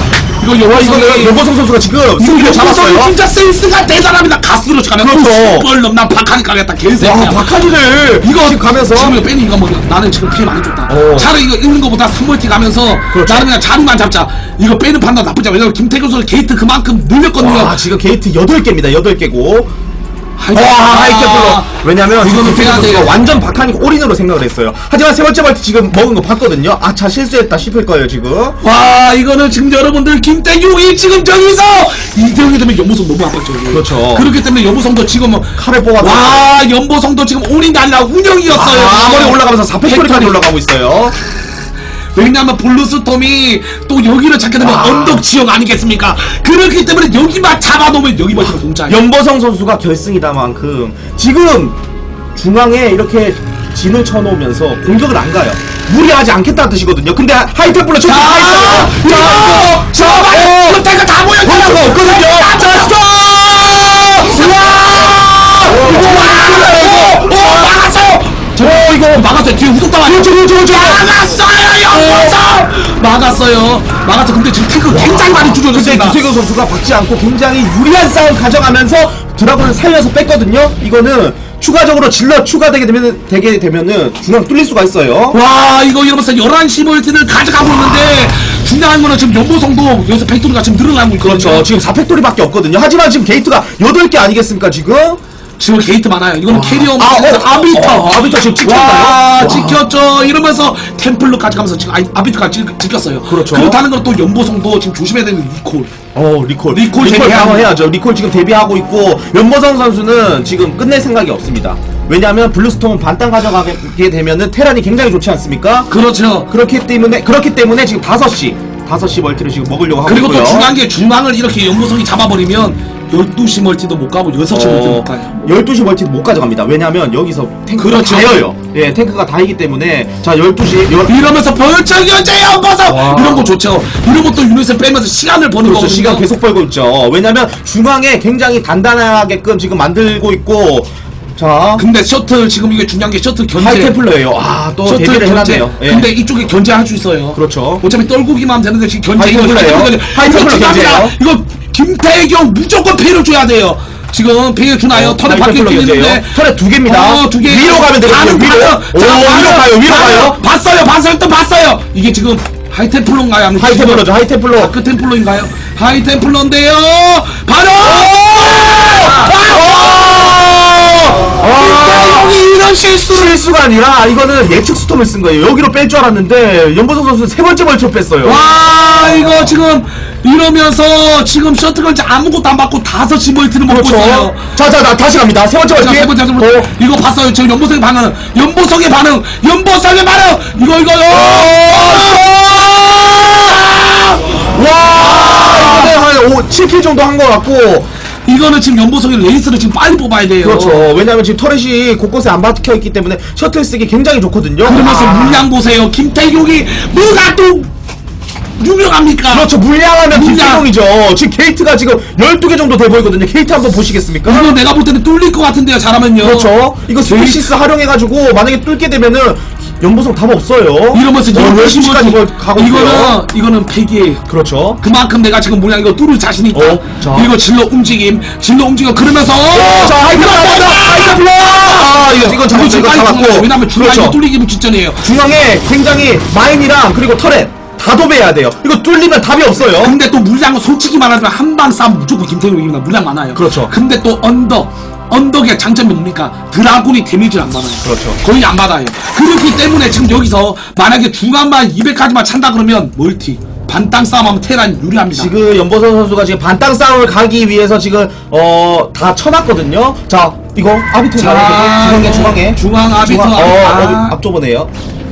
이거 이거는 연보성 선수가 지금 승리를 잡았어요. 진짜 센스가 대단합니다. 가스로 가면 그렇죠. 뻘 난 박하니 가겠다. 개새끼야. 와, 박하니를 이거 지금 가면서 지금 빼니 이거 뭐 나는 지금 피해 많이 줬다. 차라리 이거 읽는 거보다 3멀티 가면서 그렇죠. 나는 그냥 자루만 잡자. 이거 빼는 판단 나쁘지 않아. 왜냐면 김태균 선수 게이트 그만큼 늘렸거든요. 와, 지금 게이트 8개입니다. 8개고. 와, 하이테플러. 왜냐면 이거는 김태균 빼야 선수가 돼요. 완전 박하니까 올인으로 생각을 했어요. 하지만 세 번째 멀티 지금 먹은 거 봤거든요. 아, 자 실수했다 싶을 거예요 지금. 와 이거는 지금 여러분들 김태균이 지금 저기서 이대형이 되면 연보성 너무 아팠죠. 그렇죠. 그렇기 때문에 연보성도 지금 칼을 뽑아서. 와 연보성도 지금 올인이 아니라 운영이었어요. 아무리 올라가면서 4팩토리까지 올라가고 있어요. 왜냐면 블루스톰이 또 여기를 찾게 되면 언덕 지역 아니겠습니까? 그렇기 때문에 여기만 잡아놓으면 여기만 지금 공짜예요. 연보성 선수가 결승이다만큼 지금 중앙에 이렇게 진을 쳐놓으면서 공격을 안 가요. 무리하지 않겠다는 뜻이거든요. 근데 하이테플러 자, 이거 탱크 다 모여 하나가 없거든요. 자, 스톱! 막았어요. 이거 막았어요. 뒤에 후속 당하요. 막았어요. 연보성 막았어요. 근데 지금 탱크 굉장히 많이 근데 줄여줬습니다. 김태균 선수가 박지 않고 굉장히 유리한 싸움 가져가면서 드라곤을 살려서 뺐거든요. 이거는 추가적으로 질러 추가되게 되면은 중앙 뚫릴 수가 있어요. 와 이거 이러면서 11시 멀티를 가져가고 있는데 중요한 거는 지금 연보성도 여기서 팩토리가 지금 늘어나고 있거든요. 그렇죠. 지금 4팩토리밖에 없거든요. 하지만 지금 게이트가 8개 아니겠습니까 지금? 지금 게이트 많아요. 이거는 캐리어 아비터. 아비터 지금 찍혔나요? 와 찍혔죠. 이러면서 템플러까지 가면서 지금 아비터까지 찍혔어요. 그렇죠. 그렇다는 건 또 연보성도 지금 조심해야 되는 리콜. 리콜 대비하고. 방어해야죠. 리콜 지금 대비하고 있고 연보성 선수는 지금 끝낼 생각이 없습니다. 왜냐하면 블루스톰은 반땅 가져가게 되면은 테란이 굉장히 좋지 않습니까? 그렇죠. 그렇기 때문에 지금 5시 멀티를 지금 먹으려고 하고 그리고 있고요. 또 중요한 게 중앙을 이렇게 연보성이 잡아버리면 12시 멀티도 못 가고 6시 멀티도 못 가요. 12시 멀티도 못 가져갑니다. 왜냐면 여기서 탱크가 그렇죠. 다여요. 예, 탱크가 다이기 때문에 자 12시 이러면서 벌쩍 연재 연보성 와. 이런 거 좋죠. 이런 것도 유닛을 빼면서 시간을 버는 그렇죠. 거거든요. 시간 계속 벌고 있죠. 왜냐면 중앙에 굉장히 단단하게끔 지금 만들고 있고 자 근데 셔틀 지금 이게 중요한 게 셔틀 견제. 하이테플러예요. 또 셔틀 데뷔를 견제. 해놨네요. 예. 근데 이쪽에 견제할 수 있어요. 그렇죠. 어차피 떨구기만 하면 되는데 지금 견제 하이테플러예요. 하이테플러 견제예요. 이거 김태경 무조건 패를 줘야 돼요. 지금 패를 주나요? 턴에 바뀔 수 있는데 턴에 2개입니다. 2개. 위로 가면 되거든요. 위로 가요. 봤어요. 또 봤어요. 이게 지금 하이템플러인가요? 아니면 하이템플러죠. 하이템플러. 다크 템플러인가요? 하이템플러인데요. 바로 김태경이 이런 실수가 아니라 이거는 예측 스톰을 쓴 거예요. 여기로 뺄 줄 알았는데 연보성 선수 세 번째 벌초 뺐어요. 와 이거 지금 이러면서 지금 셔틀건지 아무것도 안 받고 5시 멀티를 먹고 있어요. 자, 다시 갑니다. 세 번째 자, 멀티. 세 번째 이거 봤어요. 지금 연보성의 반응. 연보성의 반응. 이거. 와, 이거는 한 7킬 정도 한 것 같고. 이거는 지금 연보성의 레이스를 지금 빨리 뽑아야 돼요. 그렇죠. 왜냐하면 지금 터렛이 곳곳에 안 박혀 있기 때문에 셔틀 쓰기 굉장히 좋거든요. 그러면서 물량 보세요. 김태경이 뭐가 또 유명합니까? 그렇죠. 물량하면 물량. 김태경이죠. 지금 게이트가 지금 12개 정도 돼 보이거든요. 게이트 한번 보시겠습니까? 이거 내가 볼 때는 뚫릴 것 같은데요. 잘하면요. 그렇죠. 이거 스피시스 활용해가지고 만약에 뚫게 되면은 연보성 답 없어요. 이러면서 12시까지 가고 있고요. 이거는 폐기예요. 그렇죠. 그만큼 내가 지금 물량 이거 뚫을 자신 있다. 자. 그리고 질러 움직임 그러면서 자, 하이테플러! 이건 잡았어. 이거 잡았고. 왜냐면 중앙이 그렇죠. 뚫리기 직전이에요. 중앙에 굉장히 마인이랑 그리고 터렛 다 도배해야 돼요. 이거 뚫리면 답이 없어요. 근데 또 물량은 솔직히 말하면 한방 싸움 무조건 김태경이 이깁니다. 물량 많아요. 그렇죠. 근데 또 언덕의 장점이 뭡니까? 드라군이 데미지를 안 받아요. 그렇죠. 거의 안 받아요. 그렇기 때문에 지금 여기서 만약에 중간만 200까지만 찬다 그러면 멀티 반땅 싸움하면 테란이 유리합니다. 지금 연보선 선수가 지금 반땅 싸움을 가기 위해서 지금 다 쳐놨거든요. 자, 이거 아비터 중앙에 중앙 아비터 앞쪽보네요.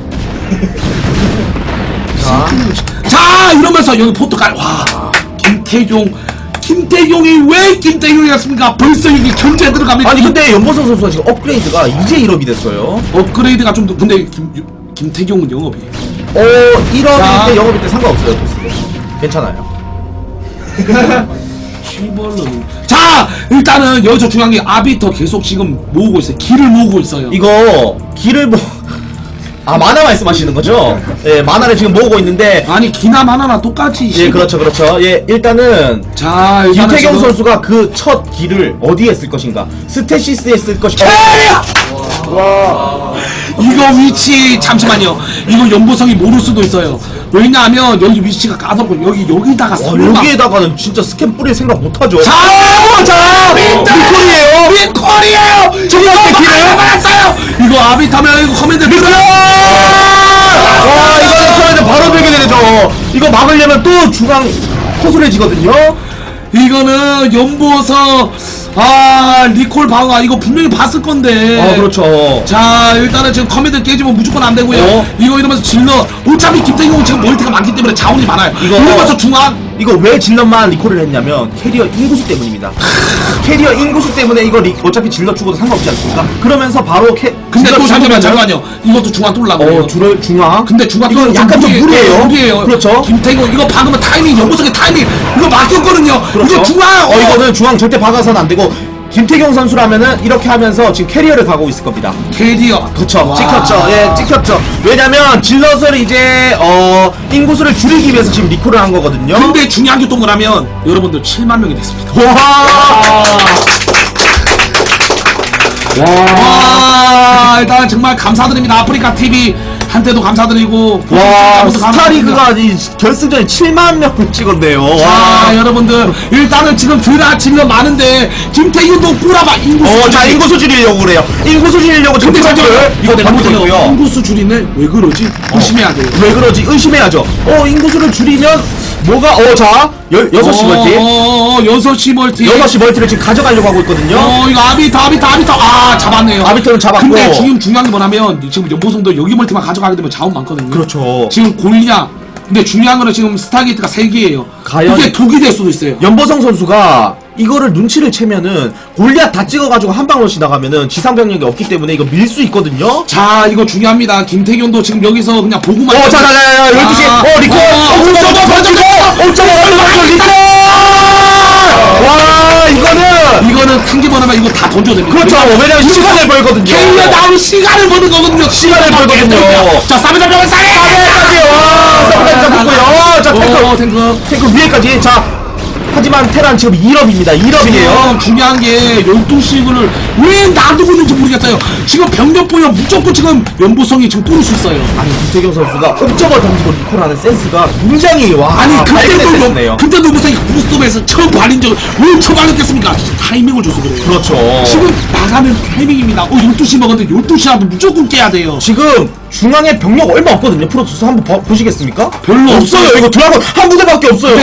자 이러면서 여기 포토갈 와 김태경이 왜 김태경이었습니까? 벌써 여기 견제 들어가면 아니 근데 연보선 선수가 지금 업그레이드가 이제 1업이 됐어요. 업그레이드가 좀 더 근데 김태경은 영업이에요. 1업일 때 영업일 때 상관없어요. 괜찮아요. 자 일단은 여기서 중요한 게 아비터 계속 지금 모으고 있어요. 길을 모으고 있어요. 이거 길을 아, 만화 말씀하시는 거죠? 예, 만화를 지금 모으고 있는데. 아니 기나 만화나 똑같이. 예, 그렇죠, 그렇죠. 예, 일단은. 자, 김태경 선수가 그 첫 기를 어디에 쓸 것인가? 스테시스에 쓸 것인가? 이거 위치 잠시만요. 이거 연보성이 모를 수도 있어요. 왜냐하면 여기 위치가 까다롭고 여기다가 설마. 여기에다가는 진짜 스캔 뿌릴 생각 못하죠. 자, 리콜이에요. 리콜이에요. 첫 번째 기를 받았어요. 이거 아비타면 이거 커맨드 리콜. 와, 이거는 커맨드 바로 들게 되죠. 이거 막으려면 또 중앙 허술해지거든요. 이거는 연보성 리콜 방어 이거 분명히 봤을 건데. 그렇죠. 자, 일단은 지금 커맨드 깨지면 무조건 안 되고요. 이거 이러면서 질러. 어차피 김태경은 지금 멀티가 많기 때문에 자원이 많아요. 이러면서 중앙. 이거 왜 질럿만 리콜을 했냐면 캐리어 인구수 때문입니다. 캐리어 인구수 때문에 이거 어차피 질럿 죽어도 상관없지 않습니까? 그러면서 바로 근데 또 잠깐만요. 이것도 중앙 뚫으려고. 중앙. 근데 중앙 이거 약간 좀 무리예요. 그렇죠. 김태경 이거 박으면 타이밍, 연보성의 타이밍 이거 막혔거든요. 그렇죠. 이거 중앙. 이거는 중앙 절대 박아서는 안 되고. 김태경 선수라면은 이렇게 하면서 지금 캐리어를 가고 있을 겁니다. 캐리어. 그쵸. 찍혔죠. 예, 찍혔죠. 왜냐면 질럿을 이제 인구수를 줄이기 위해서 지금 리콜을 한 거거든요. 근데 중요한 게 동그라면 여러분들 7만 명이 됐습니다. 와, 일단 정말 감사드립니다. 아프리카 TV 한테도 감사드리고. 와, 스타리그가 결승전에 7만 명을 찍었네요. 자, 여러분들 일단은 지금 질럿 많은데 김태균도 꾸라봐 인구수. 자, 인구수 줄이려고 그래요. 인구수 줄이려고 근데 이거 잘못했고요. 인구수 줄이네. 왜 그러지? 의심해야 돼요. 왜 그러지? 의심해야죠. 인구수를 줄이면 뭐가 자 6시 멀티. 6시 멀티. 6시 멀티를 지금 가져가려고 하고 있거든요. 이거 아비타 잡았네요. 아비터는 잡았고. 근데 지금 중요한 게 뭐냐면 지금 연보성도 여기 멀티만 가져가게 되면 자원 많거든요. 그렇죠. 지금 골리앗. 근데 중요한 거는 지금 스타게이트가 3개예요. 과연 이게 독이 될 수도 있어요. 연보성 선수가 이거를 눈치를 채면은 골리앗 다 찍어가지고 한 방으로 지나가면은 지상 병력이 없기 때문에 이거 밀 수 있거든요. 자, 이거 중요합니다. 김태균도 지금 여기서 그냥 보고만. 12시. 리콜. 리콜. 와, 이거는 한개 번하면 이거 다 던져야 됩니다. 그렇죠. 왜냐면 시간을 벌거든요. 캐리어 나오는 시간을 버는 거거든요. 시간을 벌거든요. 자, 사비자병을 싸게! 사비까지 잡았고요. 자, 탱크 위에까지. 자, 하지만 테란 지금 2럽입니다. 2럽이에요. 중요한 게 12시그를 왜 놔두고 있는지 모르겠어요. 지금 병력 보면 무조건 지금 연보성이 지금 뚫을 수 있어요. 아니, 김태경 선수가 옵저버 던지고 리콜하는 센스가 굉장히 그때도 연보성이 부스톱에서 처음 발린 적을 왜 처음 발렸겠습니까? 타이밍을 줘서 그래요. 그렇죠. 지금 나가는 타이밍입니다. 12시 먹었는데 12시라도 무조건 깨야 돼요. 지금 중앙에 병력 얼마 없거든요. 프로토스 한번 보시겠습니까? 별로 없어요. 이거 드라곤 한 부대밖에 없어요.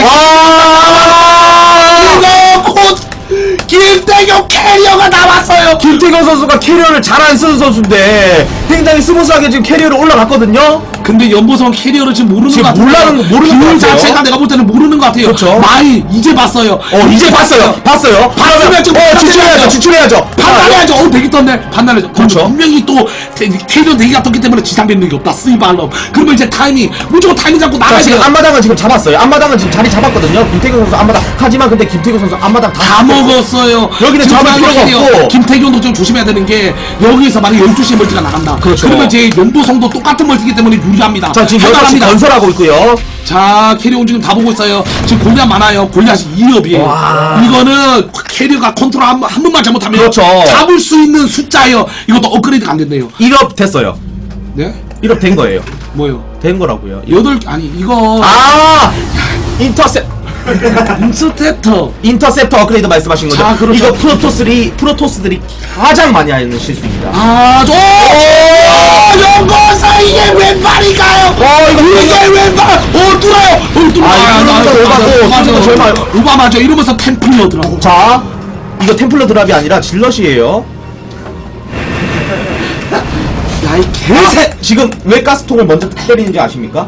이거 곧 김태경 캐리어가 나왔어요. 김태경 선수가 캐리어를 잘 안 쓰는 선수인데 굉장히 스무스하게 지금 캐리어로 올라갔거든요. 근데 연보성 캐리어를 지금 모르는 것 같아요. 모르는 것 같아요. 자체가 내가 볼 때는 모르는 것 같아요. 그렇죠. 마이 이제 봤어요. 이제 봤어요. 봤으면 좀 지출해야죠. 판단해야죠. 대기 떴네. 판단해야죠. 그렇죠. 분명히 또 캐리어 대기가 떴기 때문에 지상 병력이 없다. 스이발럼. 그러면 이제 타이밍 무조건 타이밍 잡고 나가야 돼요. 지금 앞마당은 지금 잡았어요. 앞마당은 지금 자리 잡았거든요. 김태경 선수 앞마당. 하지만 근데 김태경 선수 앞마당 다 먹었어요. 여기는 잡을 필요가 없고. 김태경도 좀 조심해야 되는 게 여기서 만약 12시에 멀티가 나간다. 그렇죠. 그러면 제 연보성도 똑같은 멀티기 때문에 유리합니다. 자, 지금 6시 건설하고 있고요. 자, 캐리온 지금 다 보고 있어요. 지금 골리앗 많아요. 골리앗이 2업이에요. 이거는 캐리어가 컨트롤 한 번만 잘못하면 그렇죠. 잡을 수 있는 숫자예요. 이것도 업그레이드가 안 된대요. 1업 됐어요. 네? 1업 된 거예요. 뭐요? 된 거라고요. 이거 인터셉터 업그레이드 말씀하신 거죠? 자, 그렇죠. 이거 프로토스들이 가장 많이 하는 실수입니다. 연거사 이게 왼발인가요? 이게 왼발! 뚫어요! 오바 맞아. 이러면서 템플러 들어. 자, 이거 템플러 드랍이 아니라 질럿이에요. 야, 이 개새! 지금 왜 가스통을 먼저 때리는지 아십니까?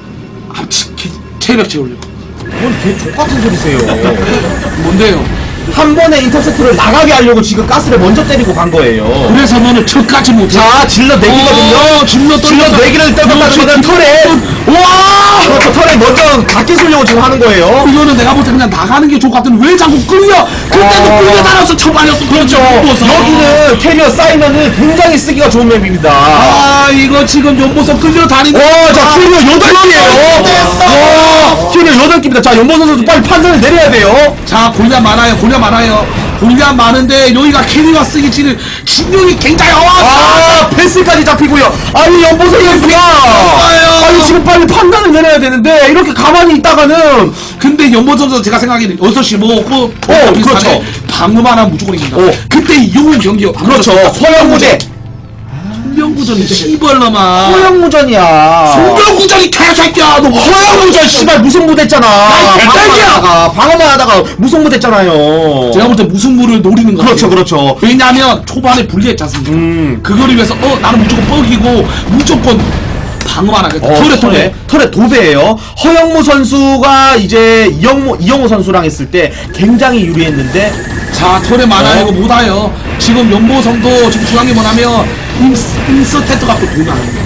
체력 채우려. 뭔 개 족같은 소리세요. 뭔데요? 한 번에 인터셉트를 나가게 하려고 지금 가스를 먼저 때리고 간 거예요. 그래서 너는 척까지 못해. 자, 질럿 내기거든요. 질럿 내기를 떨궜다는 거는 털에. 와! 그렇죠. 털에 먼저 다 깨수려고 보려고 지금 하는 거예요. 이거는 내가 볼 때 그냥 나가는 게 좋을 것 같은데 왜 자꾸 끌려? 그때도 끌려 달아서 처발렸어. 그렇죠. 여기는 캐리어 쌓이면은 굉장히 쓰기가 좋은 맵입니다. 아 이거 지금 연보선 끌려 다니는. 자 캐리어 8개예요. 됐어. 캐리어 8개입니다. 자 연보선 선수 빨리 판단을 내려야 돼요. 자 골리앗 많아요. 골리앗 많아요. 골리앗 많은데 여기가 캐리어가 쓰기 지는 신용이 굉장히 패스까지 잡히고요. 아니 연보선 선수가 아니 지금 빨리 판단을 내려야 되는데 이렇게 가만히 있다가는. 근데 연보선 선수 제가 생각하기에는 6시 먹었고 그렇죠. 방어만 하면 무조건 이긴다. 그때 이용호 경기 그렇죠. 소형무대 송병구전이 시벌놈아. 소형무전이야. 송병구전이 개새끼야. 너 소형무전 씨발 무승부됐잖아. 방어만 하다가 무승부됐잖아요. 제가 볼 때 무승부를 노리는 거예요. 그렇죠. 왜냐하면 초반에 불리했지 않습니까? 그거를 위해서 나는 무조건 뻑이고 무조건 방어만 하겠다. 털에 도배예요. 허영무 선수가 이제 이영호 선수랑 했을 때 굉장히 유리했는데 자 털에 많아요. 이거 못와요. 지금 연보성도 지금 중요한 게 뭐냐면 인서테터 갖고 도움이 안 됩니다.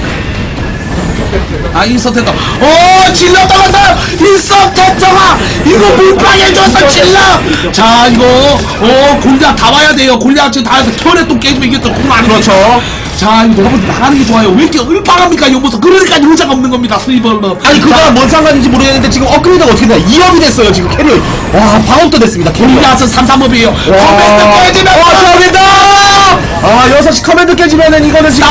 인서테터 질러 떨어졌어요. 인서테터가 이거 물방해줘서 질러. 자 이거 골리앗 다 와야 돼요. 골리앗 지금 다 해서 털에 또 깨지면 이게 또 공 아니에요. 그렇죠. 자 이거 내가 볼때 나가는 게 좋아요. 왜 이렇게 을빵합니까 연보성. 그러니까 의자가 없는 겁니다. 스이벌러. 아니 그거랑 뭔 상관인지 모르겠는데 지금 업그레이드가 어떻게 되나 2업이 됐어요 지금 캐리어. 와 방업도 됐습니다. 골리앗은 3-3업이에요. 커맨드 깨지면 커맨드 6시 커맨드 깨지면은 이거는 지금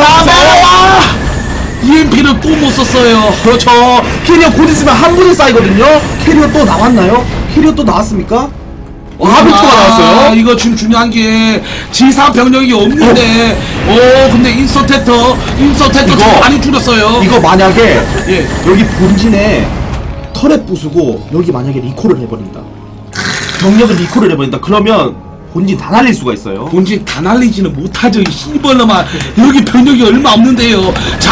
EMP를 또 못 썼어요. 그렇죠. 캐리어 곧 있으면 한 분이 쌓이거든요. 캐리어 또 나왔나요? 캐리어 또 나왔습니까? 하비토가 나왔어요. 이거 지금 중요한 게 지상 병력이 없는데 근데 인서테터 좀 많이 줄였어요. 이거 만약에 여기 본진에 터렛 부수고 여기 만약에 리콜을 해버린다. 병력을 리콜을 해버린다. 그러면 본진 다 날릴 수가 있어요. 본진 다 날리지는 못하죠. 이 씨벌놈아. 여기 병력이 얼마 없는데요. 자,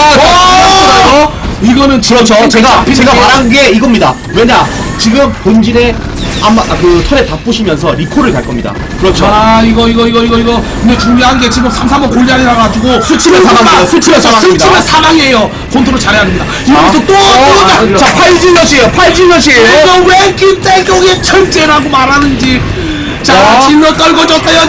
이거는 그렇죠. 제가 말한 게 이겁니다. 왜냐? 지금 본진에 그 털에 다 부시면서 리콜을 갈 겁니다. 그렇죠. 이거. 근데 중요한 게 지금 3-3호 골리앗이라 가지고 수치면 사망이에요. 수치면 사망이에요. 컨트롤 잘해야 됩니다. 여기서 자, 팔질럿이에요. 이거 왜 김태경이 천재라고 말하는지. 자, 질러 떨궈줬어요.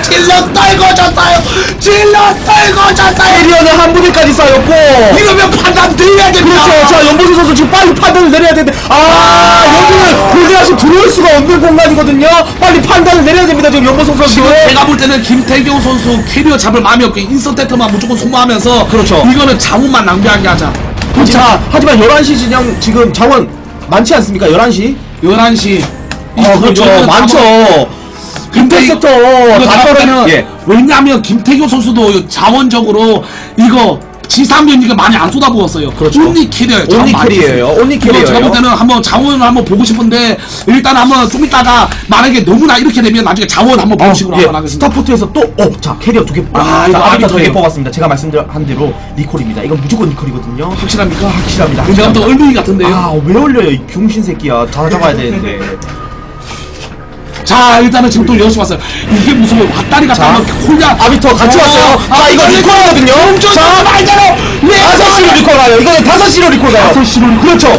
캐리어는 한 부대까지 쌓였고 이러면 판단 내려야 됩니다. 그렇죠. 자, 연보수 선수 지금 빨리 판단을 내려야 되는데 여기는 골리앗이 들어올 수가 없는 공간이거든요. 빨리 판단을 내려야 됩니다. 지금 연보수 선수. 지금 제가 볼 때는 김태경 선수 캐리어 잡을 마음이 없고 인서테터만 무조건 소모하면서 그렇죠. 이거는 자원만 낭비하게 하자. 하지만 11시 진영 지금 자원 많지 않습니까? 11시? 그렇죠. 많죠. 김태경부터 다 떨어지면 왜냐하면 김태경 선수도 자원적으로 이거 지상 면역이 많이 안 쏟아부었어요. 그렇죠. 온리 캐리어예요. 제가 볼 때는 한번 자원을 한번 보고 싶은데 일단 한번 좀 이따가 만약에 너무나 이렇게 되면 나중에 자원 한번 보는 식으로 한번 하겠습니다. 스타포트에서 자 캐리어 2개 아비터 2개 뽑았습니다. 제가 말씀한 대로 리콜입니다. 이건 무조건 리콜이거든요. 확실합니까? 확실합니다. 제가 또 얼룩이 같은데요. 왜 올려요 이 병신 새끼야. 다 잡아야 되는데. 자 일단은 지금 또 열심히 왔어요. 이게 무슨 왔다리 갔다 하면 콜리앗 아비터 같이 왔어요. 자 이거 리콜하거든요. 자 말대로 5시로 리콜 가요. 이거는 5시로 리콜 가요. 5시로 리콜. 그렇죠.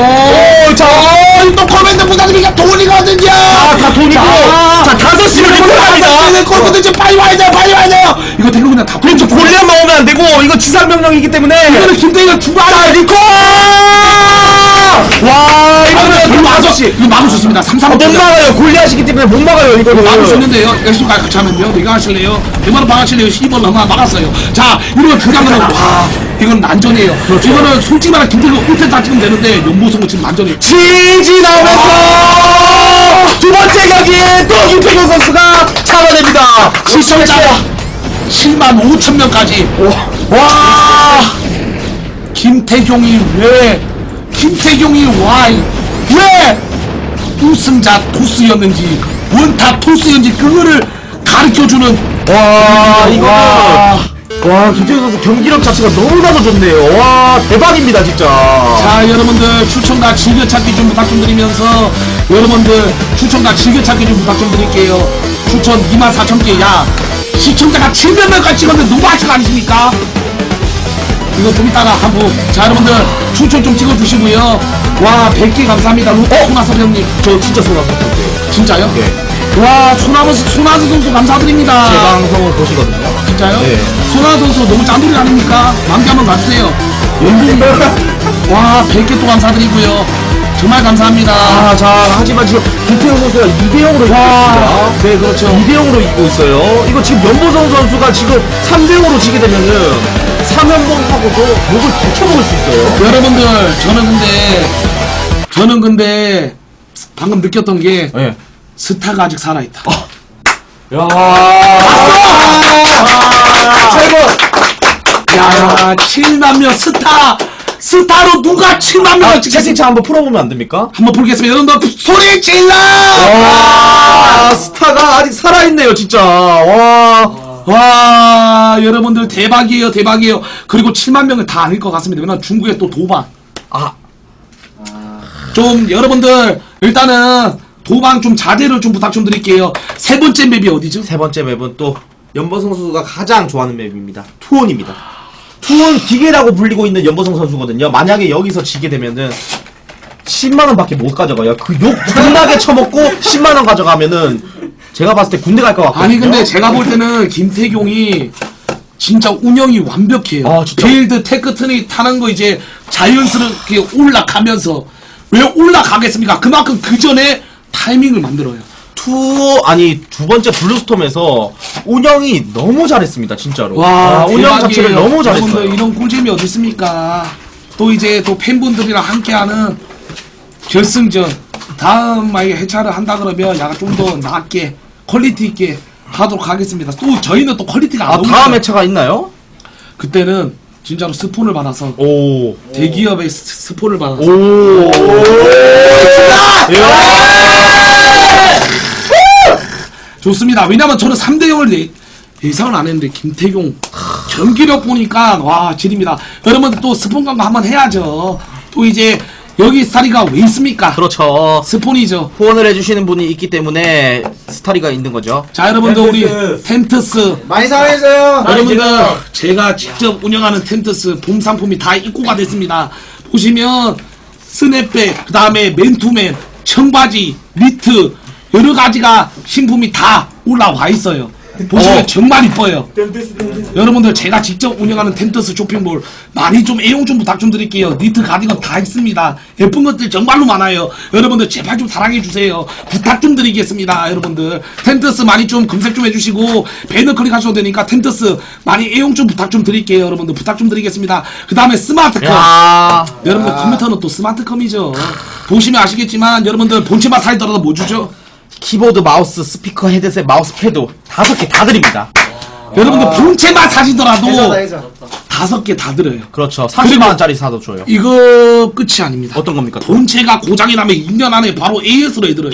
또 커맨드 부사님이가 돈이거든요. 다 돈이고. 자 5시로 리콜 갑니다. 거거든요. 빨리 와야 돼요. 이거 대고 그냥 다 그렇죠. 골리앗 먹으면 안 되고 이거 지상 명령이기 때문에 이거는 김대희가 자 리콜. 와 이거는 5시. 이거 막을 수 있습니다. 3-3 못 막아요. 골리앗이기 때문에 못 막아요. 이거는 막을 수 있는데요. 열심히 같이 하면요. 내가 하실래요? 내가 막으실래요? 12번 넘어 막았어요. 자 이거 그냥은 이건 난전이에요. 그렇죠. 이거는 솔직히 말해 김태경 1템 다 찍으면 되는데 연보성은 지금 난전이에요. 지지 나오면서 두 번째 경기에 또 김태경 선수가 잡아냅니다. 시청자 7만 5천 명까지. 와 김태경이 왜 우승자 토스였는지 원탑 토스였는지 그거를 가르쳐주는. 와 김태경 선수 경기력 자체가 너무나도 좋네요. 와 대박입니다 진짜. 자 여러분들 추천과 즐겨찾기 좀 부탁 좀 드리면서 여러분들 추천과 즐겨찾기 좀 부탁 좀 드릴게요. 추천 24,000개. 야 시청자가 7만 명까지 찍었는데 너무하신 거 아니십니까? 이거 좀 이따가 한번 자 여러분들 추천 좀 찍어주시고요. 와 100개 감사합니다. 손아섭 형님. 저 진짜 소나섭 진짜요? 예. 와 손아섭 선수 감사드립니다. 제 방송을 보시거든요. 진짜요? 네. 손아섭 선수 너무 짠돌이 아닙니까? 만개 한번 가주세요. 와 100개 또 감사드리고요. 정말 감사합니다. 아, 자, 하지만 지금 김태형 선수가 2대0으로 이기고 있습니다. 네 그렇죠. 2대0으로 이기고 있어요. 이거 지금 연보성 선수가 지금 3대0으로 지게 되면은 3연봉하고도 목을 붙여먹을 수 있어요. 여러분들 저는 근데 방금 느꼈던 게 네. 스타가 아직 살아있다. 야, 최고! 야 7만 명 스타로 누가 7만 명을 찍겠습니까? 채팅창 한번 풀어보면 안 됩니까? 한번 보겠습니다. 여러분들 소리 질러! 와, 스타가 아직 살아있네요, 진짜. 와 여러분들 대박이에요. 그리고 7만 명은 다 아닐 것 같습니다. 왜냐면 중국에 또 도방. 좀 여러분들 일단은 도방 좀 자제를 좀 부탁 좀 드릴게요. 세 번째 맵이 어디죠? 세 번째 맵은 또 연보성 선수가 가장 좋아하는 맵입니다. 투혼입니다. 투혼 기계라고 불리고 있는 연보성 선수거든요. 만약에 여기서 지게 되면은 10만원 밖에 못 가져가요. 그 욕 존나게 쳐먹고 10만원 가져가면은 제가 봤을 때 군대 갈 것 같거든요. 아니 근데 제가 볼 때는 김태경이 진짜 운영이 완벽해요. 아, 진짜? 빌드 테크트니 타는 거 이제 자연스럽게 올라가면서 왜 올라가겠습니까? 그만큼 그 전에 타이밍을 만들어요. 두 번째 블루스톰에서 운영이 너무 잘했습니다, 진짜로. 와 운영 자체를 대박이에요. 너무 잘했어요. 여러분들 이런 꿀잼이 어디 있습니까? 또 이제 또 팬분들이랑 함께하는 결승전 다음 만약에 해차를 한다 그러면 약간 좀 더 낫게 퀄리티 있게 하도록 하겠습니다. 또 저희는 또 퀄리티가 안 나옵니다. 다음 회차가 있나요? 그때는 진짜로 스폰을 받아서 오. 대기업의 스폰을 받아서 오. 좋습니다. 왜냐면 저는 3대0을 예상을 안 했는데 김태경 경기력 보니까 와 질입니다. 여러분들 또 스폰 광고 한번 해야죠. 또 이제 여기 스타리가 왜 있습니까? 그렇죠. 스폰이죠. 후원을 해주시는 분이 있기 때문에 스타리가 있는 거죠. 자 여러분들 우리 텐트스 많이 사랑해주세요. 여러분들 제가 직접 운영하는 텐트스 봄 상품이 다 입고가 됐습니다. 보시면 스냅백, 그 다음에 맨투맨, 청바지, 니트 여러 가지가 신품이 다 올라와 있어요. 보시면 정말 이뻐요. 여러분들 제가 직접 운영하는 텐트스 쇼핑몰 많이 좀 애용 좀 부탁 좀 드릴게요. 니트 가디건 다 있습니다. 예쁜 것들 정말로 많아요. 여러분들 제발 좀 사랑해주세요. 부탁 좀 드리겠습니다. 여러분들 텐트스 많이 좀 검색 좀 해주시고 배너 클릭하셔도 되니까 텐트스 많이 애용 좀 부탁 좀 드릴게요. 여러분들 부탁 좀 드리겠습니다. 그 다음에 스마트컴. 여러분들 컴퓨터는 또 스마트컴이죠. 보시면 아시겠지만 여러분들 본체만 사이더라도 뭐 주죠? 키보드, 마우스, 스피커, 헤드셋, 마우스패드 5개 다 드립니다. 여러분들 본체만 사시더라도 해자. 5개 다 들어요. 그렇죠. 30만원짜리 사도 줘요. 이거 끝이 아닙니다. 어떤 겁니까? 본체가 고장이 나면 2년 안에 바로 AS로 해드려요.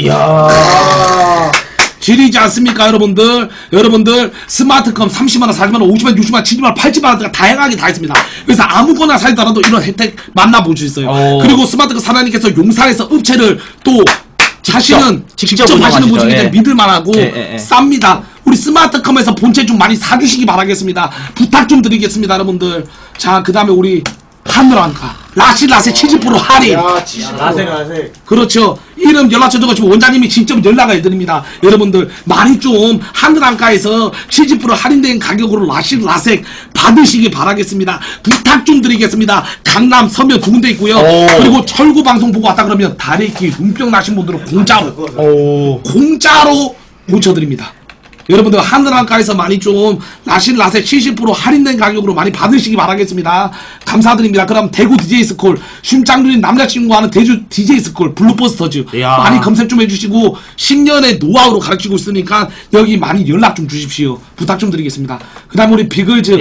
이야. 질이지 않습니까, 여러분들? 여러분들 스마트컴 30만원, 40만원, 50만원, 60만원, 70만원, 80만원 다양하게 다 있습니다. 그래서 아무거나 사시더라도 이런 혜택 만나볼 수 있어요. 그리고 스마트컴 사장님께서 용산에서 업체를 또 자신은 직접 하시는 분이기 때문에 믿을만하고 쌉니다. 우리 스마트컴에서 본체 좀 많이 사주시기 바라겠습니다. 부탁 좀 드리겠습니다, 여러분들. 자, 그 다음에 우리 하늘한가 라시라세 70% 할인. 야, 70%. 그렇죠. 이름 연락처 적어주면 원장님이 직접 연락을 해드립니다. 여러분들 많이 좀 하늘한가에서 70% 할인된 가격으로 라식 받으시기 바라겠습니다. 부탁 좀 드리겠습니다. 강남 서면 두 군데 있고요. 그리고 철구 방송 보고 왔다 그러면 다래끼 눈병 나신 분들은 공짜로 고쳐드립니다. 여러분들 하늘한가에서 많이 좀 라식 70% 할인된 가격으로 많이 받으시기 바라겠습니다. 감사드립니다. 그럼 대구 DJ 스콜 쉼장누린 남자친구가 하는 대주 DJ 스콜 블루버스터즈 많이 검색 좀 해주시고 10년의 노하우로 가르치고 있으니까 여기 많이 연락 좀 주십시오. 부탁 좀 드리겠습니다. 그 다음 우리 비글즈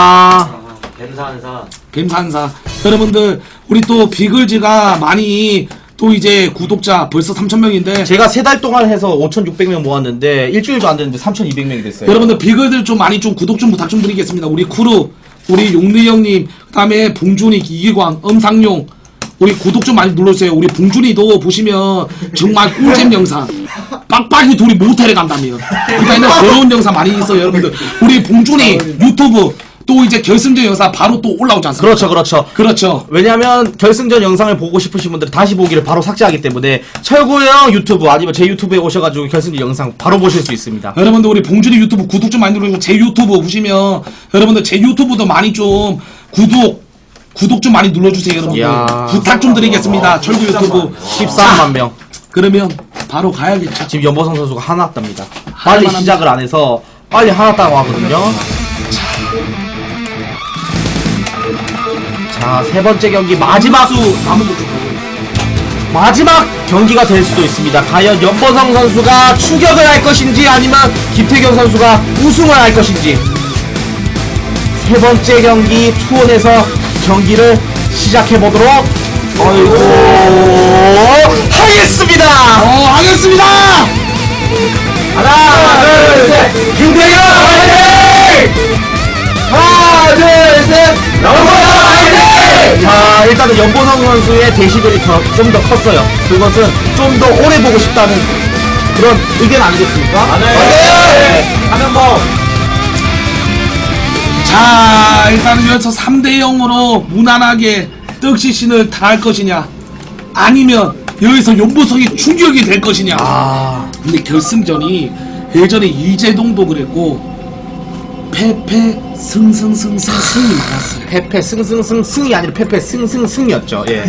뱀산사 여러분들 우리 또 비글즈가 많이 또 이제 구독자 벌써 3,000명인데 제가 3달 동안 해서 5,600명 모았는데 일주일도 안 됐는데 3,200명이 됐어요. 여러분들 비글들 좀 많이 좀 구독 좀 부탁 좀 드리겠습니다. 우리 쿠루 우리 용리 형님 그 다음에 봉준이 이기광 엄상용 우리 구독 좀 많이 눌러주세요. 우리 봉준이도 보시면 정말 꿀잼 영상 빡빡이 둘이 모텔에 간다며 그러니까 더러운 영상 많이 있어요. 여러분들 우리 봉준이 유튜브 또 이제 결승전 영상 바로 또 올라오지 않습니까? 그렇죠, 그렇죠. 그렇죠. 왜냐면 결승전 영상을 보고 싶으신 분들은 다시 보기를 바로 삭제하기 때문에 철구형 유튜브 아니면 제 유튜브에 오셔가지고 결승전 영상 바로 보실 수 있습니다. 여러분들 우리 봉준이 유튜브 구독 좀 많이 누르시고 제 유튜브 보시면 여러분들 제 유튜브도 많이 좀 구독 좀 많이 눌러주세요 여러분들. 이야. 부탁 좀 드리겠습니다. 철구 유튜브 13만 명. 그러면 바로 가야겠죠. 지금 연보성 선수가 하나 땄답니다. 빨리 하나만 시작을 안 해서 빨리 하나 따고 하거든요. 자, 세 번째 경기 마지막 경기가 될 수도 있습니다. 과연 연보성 선수가 추격을 할 것인지 아니면 김태경 선수가 우승을 할 것인지. 세 번째 경기 투혼에서 경기를 시작해 보도록 하겠습니다. 하겠습니다. 하나, 둘, 셋, 김태경 화이팅! 하나, 둘, 셋, 연보성 화이팅! 자, 일단은 연보성 선수의 데시벨이 좀 더 컸어요. 그것은 좀 더 오래 보고 싶다는 그런 의견 아니겠습니까? 네. 하면 뭐. 자, 일단은 여기서 3대0으로 무난하게 떡시신을 당할 것이냐 아니면 여기서 연보성이 충격이 될 것이냐. 근데 결승전이 예전에 이재동도 그랬고 패패 승승승승승이 많았어요. 페페 승승승승이 아니라 페페 승승승이었죠. 예.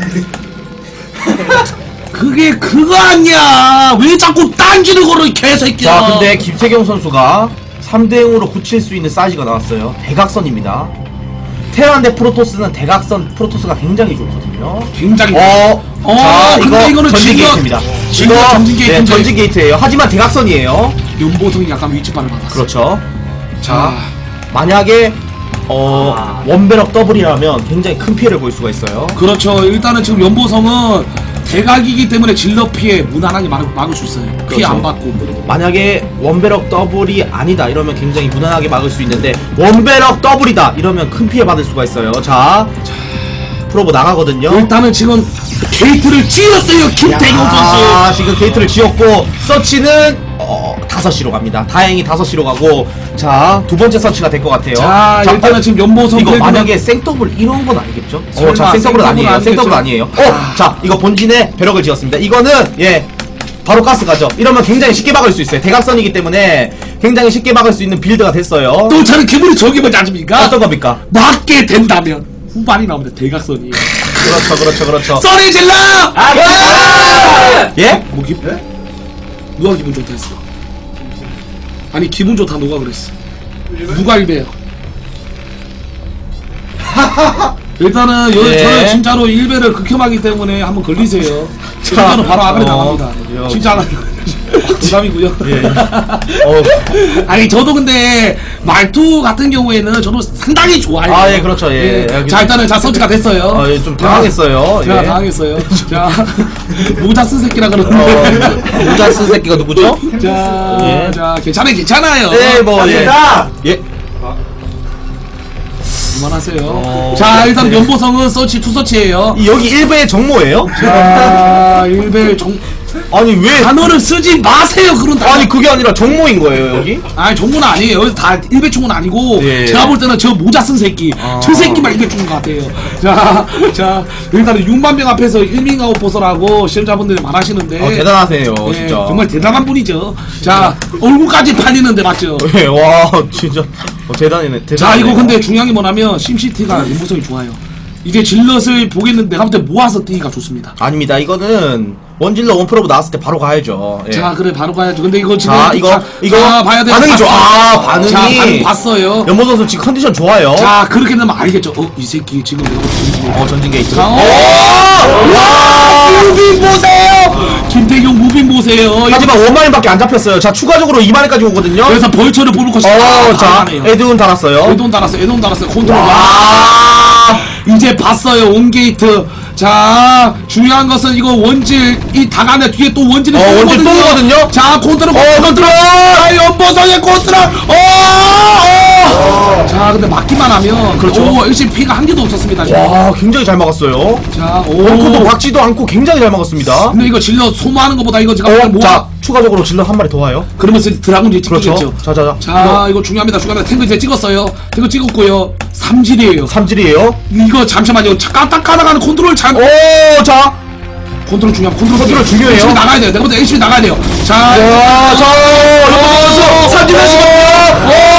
그게 그거 아니야. 왜 자꾸 딴지를 걸어 개새끼야. 자, 근데 김태경 선수가 3대0으로 굳힐 수 있는 사이즈가 나왔어요. 대각선입니다. 테란 대 프로토스는 대각선 프로토스가 굉장히 좋거든요. 굉장히 자, 근데 이거는 전진 지금 게이트입니다. 지금 전진 게이트인데 네, 전진 게이트예요. 하지만 대각선이에요. 연보성이 약간 위치판을 받았어. 그렇죠. 자, 만약에 원배럭 더블이라면 굉장히 큰 피해를 볼 수가 있어요. 그렇죠. 일단은 지금 연보성은 대각이기 때문에 질러 피해 무난하게 막을 수 있어요. 피해 그렇죠. 안 받고. 만약에 원배럭 더블이 아니다 이러면 굉장히 무난하게 막을 수 있는데 원배럭 더블이다 이러면 큰 피해 받을 수가 있어요. 자, 프로브 나가거든요. 일단은 지금 게이트를 지었어요. 김태경 선수. 지금 게이트를 지었고 서치는 5시로 갑니다. 다행히 5시로 가고 자, 두 번째 서치가 될 것 같아요. 자, 일단은 지금 연보성 이거 벨트는- 만약에 생더블 이런 건 아니겠죠? 설마 자, 생더블은 아니에요. 아니겠죠? 생더블 아니에요. 자, 이거 본진에 벼락을 지었습니다. 이거는 바로 가스 가죠. 이러면 굉장히 쉽게 막을 수 있어요. 대각선이기 때문에 굉장히 쉽게 막을 수 있는 빌드가 됐어요. 또 저는 기분이 저기 뭐지 않습니까? 어떤 겁니까? 맞게 된다면 후반이 나오면 대각선이에요. 그렇죠. 써리 질러! 예? 뭐 누가 기분 좋다 했어? 아니 기분 좋다 누가 그랬어? 누가 일배요? 일단은 예. 저는 진짜로 일배를 극혐하기 때문에 한번 걸리세요. 진짜로 바로 앞에 나갑니다. 진짜 부담이고요. 아니 저도 근데 말투 같은 경우에는 저도 상당히 좋아요. 예, 그렇죠. 예. 자 일단은 서치가 됐어요. 좀 당황했어요. 제가 예. 당황했어요. 자 모자 쓴 새끼라 그러는데. 모자 쓴 새끼가 누구죠? 자, 예. 자 괜찮아요. 네, 뭐 예. 예. 그만하세요. 자 일단 연보성은 서치 투서치예요. 여기 1배의 정모예요? 자 일배 아니 왜? 단어를 쓰지 마세요. 그런 단어. 아니 그게 아니라 정모인 거예요 여기? 아니 정보는 아니에요. 여기서 다 일배 충은 아니고 예. 제가 볼 때는 저 모자 쓴 새끼 저 새끼만 일배 충인 것 같아요. 자 일단은 6만 명 앞에서 1밍아웃 보서라고 시청자분들이 말하시는데 대단하세요 예, 진짜. 정말 대단한 분이죠. 자 얼굴까지 팔리는데 맞죠? 예, 와 진짜 대단하네. 자 이거 근데 중요한 게 뭐냐면 심시티가 연보성이 좋아요. 이제 질럿을 보겠는데 내가 볼 때 모아서 뛰기가 좋습니다. 아닙니다. 이거는 원질러 원프로브 나왔을 때 바로 가야죠. 예. 자 그래 바로 가야죠. 근데 이거 지금 자, 이거 자, 봐야 돼요. 반응이 좋아. 반응이. 자 반응 봤어요. 연보 선수 지금 컨디션 좋아요. 자 그렇게 되면 알겠죠. 이 새끼 지금 내가 보는 전진 게이트. 자, 와 무빙 보세요. 김태경 무빙 보세요. 하지만 5만원밖에 안 잡혔어요. 자 추가적으로 2만원까지 오거든요. 그래서 벌처를 뽑을 것이 자 에드운 달았어요. 에돈 달았어요. 컨트롤. 와 이제 봤어요. 온게이트. 자 중요한 것은 이거 원질 이 다간에 뒤에 또 원질이 원질 또 오거든요. 자 컨트롤 컨트롤. 연보성의 컨트롤. 자 근데 막기만 하면 그렇죠. 일시 피가 한 개도 없었습니다. 지금. 와 굉장히 잘 막았어요. 자 원코도 박지도 않고 굉장히 잘 막았습니다. 근데 이거 질러 소모하는 것보다 이거 지금 자 추가적으로 질럿 한 마리 더 와요. 그러면서 드라군 이제 찍겠죠. 그렇죠. 자자자. 자, 이거 중요합니다. 탱크 이제 찍었어요. 탱크 찍었고요. 삼질이에요. 삼질이에요. 이거 잠시만요. 까딱까딱하는 컨트롤 잘. 오, 자. 컨트롤 중요합니다. 컨트롤 중요해요. 열심히 나가야 돼요. 내가 볼때 열심히 나가야 돼요. 자, 야, 자, 삼질 하시고.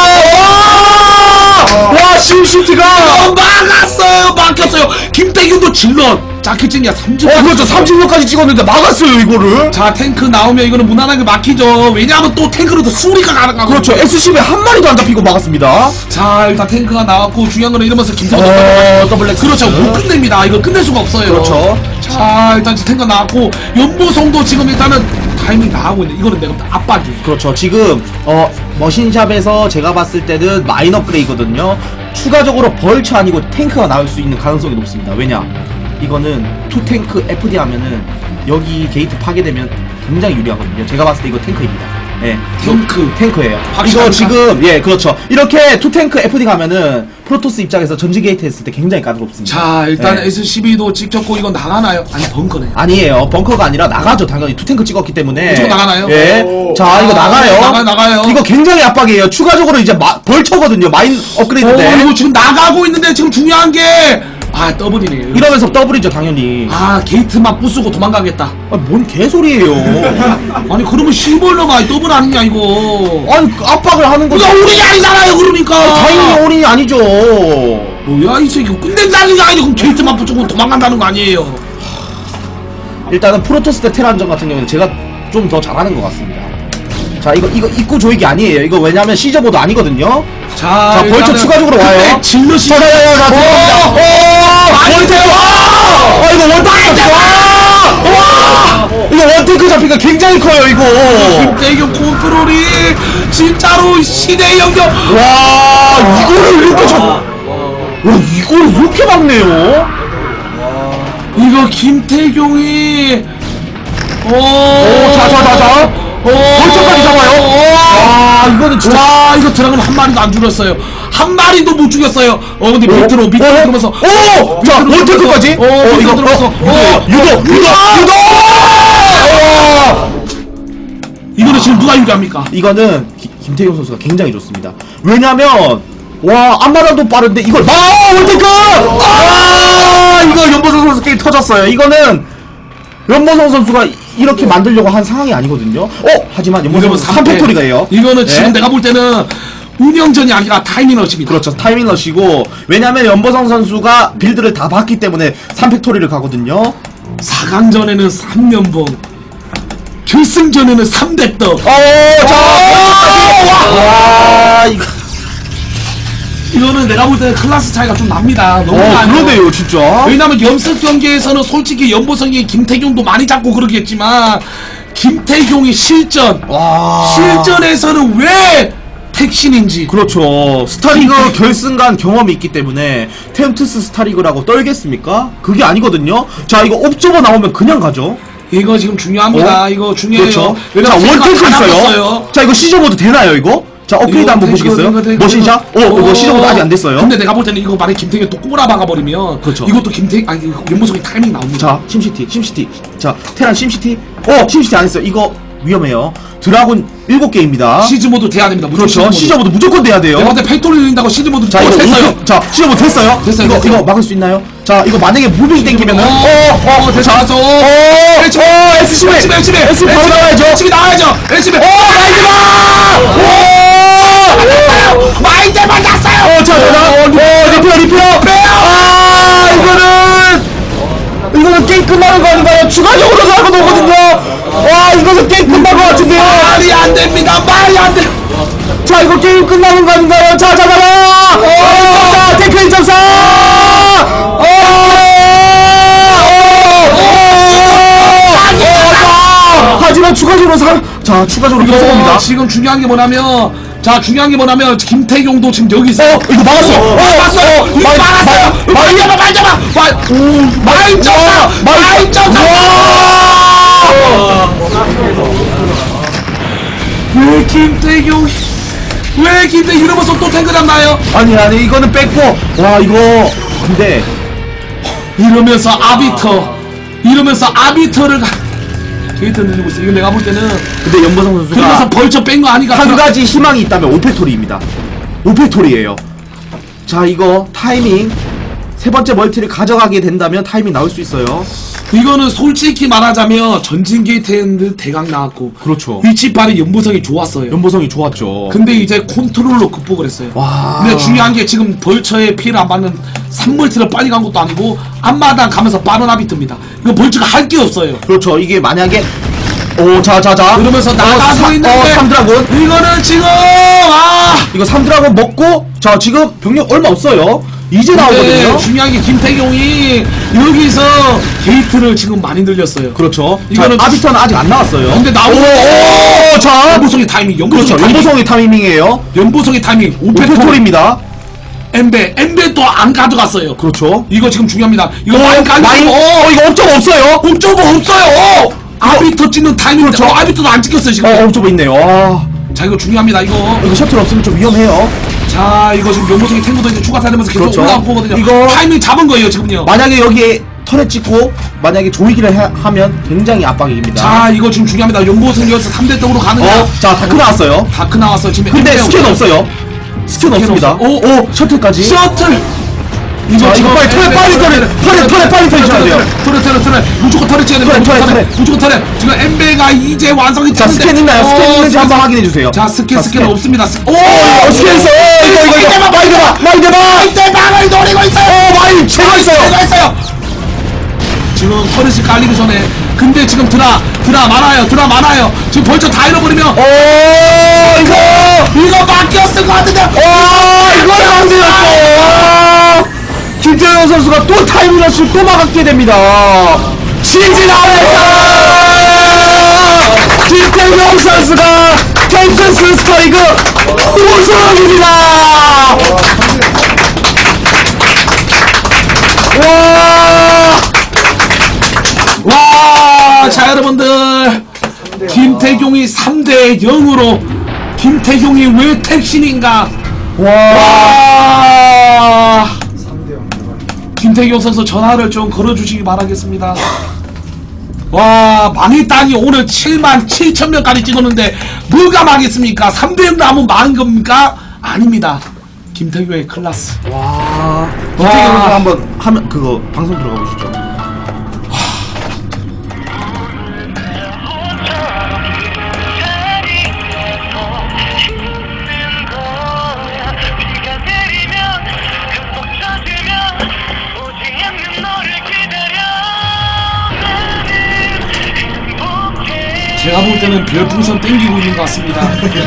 와, 심시티가. 막았어요. 막혔어요. 김태균도 질럿. 짜키찡이야 삼질. 그렇죠. 삼질로까지 찍었는데 막았어요, 이거를. 자, 탱크 나오면 이거는 무난하게 막히죠. 왜냐하면 또 탱크로도 수리가 가능하고. 그렇죠. SCB 한 마리도 안 잡히고 막았습니다. 자, 일단 탱크가 나왔고 중요한 거는 이러면서 김태균도 더블 그렇죠. 못 끝냅니다. 이거 끝낼 수가 없어요. 그렇죠. 자, 일단 탱크가 나왔고 연보성도 지금 일단은 타이밍 나가고 있는데 이거는 내가 압박이. 그렇죠. 지금 머신샵에서 제가 봤을 때는 마이너 플레이거든요. 추가적으로 벌처 아니고 탱크가 나올 수 있는 가능성이 높습니다. 왜냐? 이거는 투탱크 FD 하면은 여기 게이트 파괴되면 굉장히 유리하거든요. 제가 봤을 때 이거 탱크입니다. 예, 탱크예요. 이거 지금 그렇죠. 이렇게 투탱크 FD 가면은 프로토스 입장에서 전지 게이트 했을 때 굉장히 까다롭습니다. 자, 일단 SCB도 찍혔고 이건 나가나요? 아니 벙커네. 아니에요. 벙커가 아니라 나가죠. 당연히 투탱크 찍었기 때문에. 무조건 나가나요? 예. 자, 이거 나가요. 나가요. 이거 굉장히 압박이에요. 추가적으로 이제 벌처거든요. 마인 업그레이드인데. 이거 지금 나가고 있는데 지금 중요한 게 더블이네요. 이러면서 더블이죠, 당연히. 게이트만 부수고 도망가겠다. 뭔 개소리예요. 아니 그러면 시벌러가 더블 아니냐 이거. 아니 압박을 하는 거죠. 이거 올인이 아니잖아요 그러니까. 당연히 올인이 아니죠. 뭐야 이 새끼 끝낸다는 게 아니고 그럼 게이트만 부수고 도망간다는 거 아니에요. 일단은 프로토스 대 테란전 같은 경우는 제가 좀 더 잘하는 것 같습니다. 자, 이거 입구 조이기 아니에요. 이거 왜냐면 시저보드 아니거든요. 자, 벌써 추가적으로 와요. 질럿이. 자, 원테크. 이거 원테크 잡히고. 이거 원테크 잡히니까 굉장히 커요, 이거. 김태경 컨트롤이 진짜로 시대의 연결. 와, 이거를 이렇게 와, 이걸 이렇게 막네요. 이거 김태경이. 자. 벌써까지 잡아요. 이거는 진짜. 와, 이거 드라곤 한 마리도 안 죽였어요. 한 마리도 못 죽였어요. 근데 밑으로 들어면서. 자, 원테크까지. 이거 들어서. 유도. 이거는 지금 누가 유리합니까? 이거는 김태경 선수가 굉장히 좋습니다. 왜냐면 앞마당도 빠른데 이걸 원테크. 이거 연보성 선수 게임 터졌어요. 이거는 연보성 선수가 이렇게 만들려고 한 상황이 아니거든요. 하지만 연보성 선수 3팩토리가예요. 이거는 지금 내가 볼 때는 운영전이 아니라 타이밍 러시입니다. 그렇죠. 타이밍 러시고, 왜냐면 연보성 선수가 빌드를 다 봤기 때문에 3팩토리를 가거든요. 4강전에는 3연봉, 결승전에는 3대떡. 이거는 내가 볼 때는 클래스 차이가 좀 납니다. 너무 많아요. 그러네요, 진짜. 왜냐면 연습 경기에서는 솔직히 연보성이 김태경도 많이 잡고 그러겠지만 김태경이 실전에서는 왜 택신인지. 그렇죠. 스타리그 결승간 경험이 있기 때문에 템트스 스타리그라고 떨겠습니까? 그게 아니거든요. 자, 이거 옵저버 나오면 그냥 가죠. 이거 지금 중요합니다. 이거 중요해요. 그렇죠. 자, 원테크 있어요. 자, 이거 시저보드 되나요, 이거? 자, 업그레이드 한번 보시겠어요? 머신샷? 이거 시저보드 아직 안 됐어요. 근데 내가 볼 때는 이거 만약 김태경 또 꼬라박아버리면 그렇죠. 이것도 연보성이 타이밍 나옵니다. 자, 심시티. 자, 테란 심시티. 심시티 안 했어요. 이거 위험해요. 드라군 7개입니다. 시즈모드 돼야 됩니다. 그렇죠. 시저보드 무조건 돼야 돼요. 내가 볼때 팩토리 늘린다고 시즈모드 자, 이거 됐어요. 자, 시저보드 됐어요. 이거 막을 수 있나요? 자, 이거 만약에 무빙이 땡기면은 됐어. SCB 바로 나와야죠. SCB 나와야죠. SCB. 마인드 맞았어요. 자, 리페어. 이거는 게임 끝나는 거 아닌가요? 추가적으로 나가도 오거든요. 이거는 게임 끝난 거 같은데요. 말이 안 됩니다. 말이 안 돼. 자, 이거 게임 끝나는 거 아닌가요? 자, 탱크 1.4. 하지만 추가적으로 추가적으로 계속합니다. 지금 중요한 게 뭐냐면 김태경도 지금 여기서 이거 막았어. 마인 잡아. 왜 김태경 이러면서 또 탱크 잡나요? 아니 이거는 뺐고. 이거 근데 이러면서 아비터를 게이트 늘리고 있어. 이거 내가 볼 때는 근데 연보성 선수가 그래서 벌쳐 뺀 거 아니까 한 가지 희망이 있다면 오페토리입니다. 오페토리예요. 자, 이거 타이밍 세 번째 멀티를 가져가게 된다면 타이밍 나올 수 있어요. 이거는 솔직히 말하자면 전진 게이트에는 대강 나왔고 그렇죠. 위치빨이 연보성이 좋았어요. 연보성이 좋았죠. 근데 이제 컨트롤로 극복을 했어요. 와. 근데 중요한 게 지금 벌처의 피해를 안 받는 3멀티를 빨리 간 것도 아니고 앞마당 가면서 빠른 아비트입니다. 이거 벌처가 할 게 없어요. 그렇죠. 이게 만약에 자자자 그러면서 나가고 있는데 3드라군 이거는 지금 이거 3드라군 먹고 자 지금 병력 얼마 없어요. 이제 나오거든요. 중요한 게 김태경이 여기서 게이트를 지금 많이 늘렸어요. 그렇죠. 이거는 자, 아비터는 아직 안 나왔어요. 근데 나오고 자 연보성의 타이밍, 그렇죠. 연보성의 타이밍이에요. 연보성의 타이밍. 오페토리입니다. 엠베 또 안 가져갔어요. 그렇죠. 이거 지금 중요합니다. 이거 많이 라인 이거 옵저버 없어요. 옵저버 없어요. 아비터 찍는 타이밍. 그렇죠. 아비터도 안 찍혔어요 지금. 옵저버 있네요. 자 이거 중요합니다. 이거 셔틀 없으면 좀 위험해요. 자 이거 지금 연보성이 탱크도 이제 추가 타면서 계속 그렇죠. 올라오고 거거든요. 이거 타이밍 잡은 거예요 지금요. 만약에 여기에 턴에 찍고 만약에 조이기를 하면 굉장히 압박입니다. 자 이거 지금 중요합니다. 연보성이 여기서 3대 떡으로 가느냐. 자 다크 나왔어요. 다크 나왔어요 지금. 근데 엠베 스캔 없어요. 스캔 없습니다. 없어요. 셔틀까지. 셔틀. 자, 이거 빨리 턴에 빨리 쳐야 돼요. 털에 무조건 털에 쳐야 돼요. 털에. 무조건 털에. 지금 엠베가 이제 완성이 자 됐는데. 스캔 있나요? 스캔 있는지 한번 확인해 주세요. 자 스캔 없습니다. 스캔 있어. 이거 많이 대박. 대박을 노리고 있어요. 많이 제가 있어요. 지금 터렛이 깔리기 전에. 근데 지금 드라 많아요. 지금 벌써 다 잃어버리면. 이거 바뀌었을 것 같은데. 이걸 안 되었어. 김태현 선수가 또 타임러시를 또 막았게 됩니다. 진지 나옵니다. 김태현 선수가 챔피언스 스타리그 우승입니다. 와, 자 여러분들 김태경이 3대 0으로 김태경이 왜 택신인가? 와. 김태경 선수 전화를 좀 걸어주시기 바라겠습니다. 와 망했다니 오늘 77,000명까지 찍었는데 뭐가 망했습니까? 3대0 나면 망한 겁니까? 아닙니다. 김태경의 클라스. 와. 김태경 선수 한번 하면 그거 방송 들어가 보시죠. 제가 볼 때는 별풍선 땡기고 있는 것 같습니다.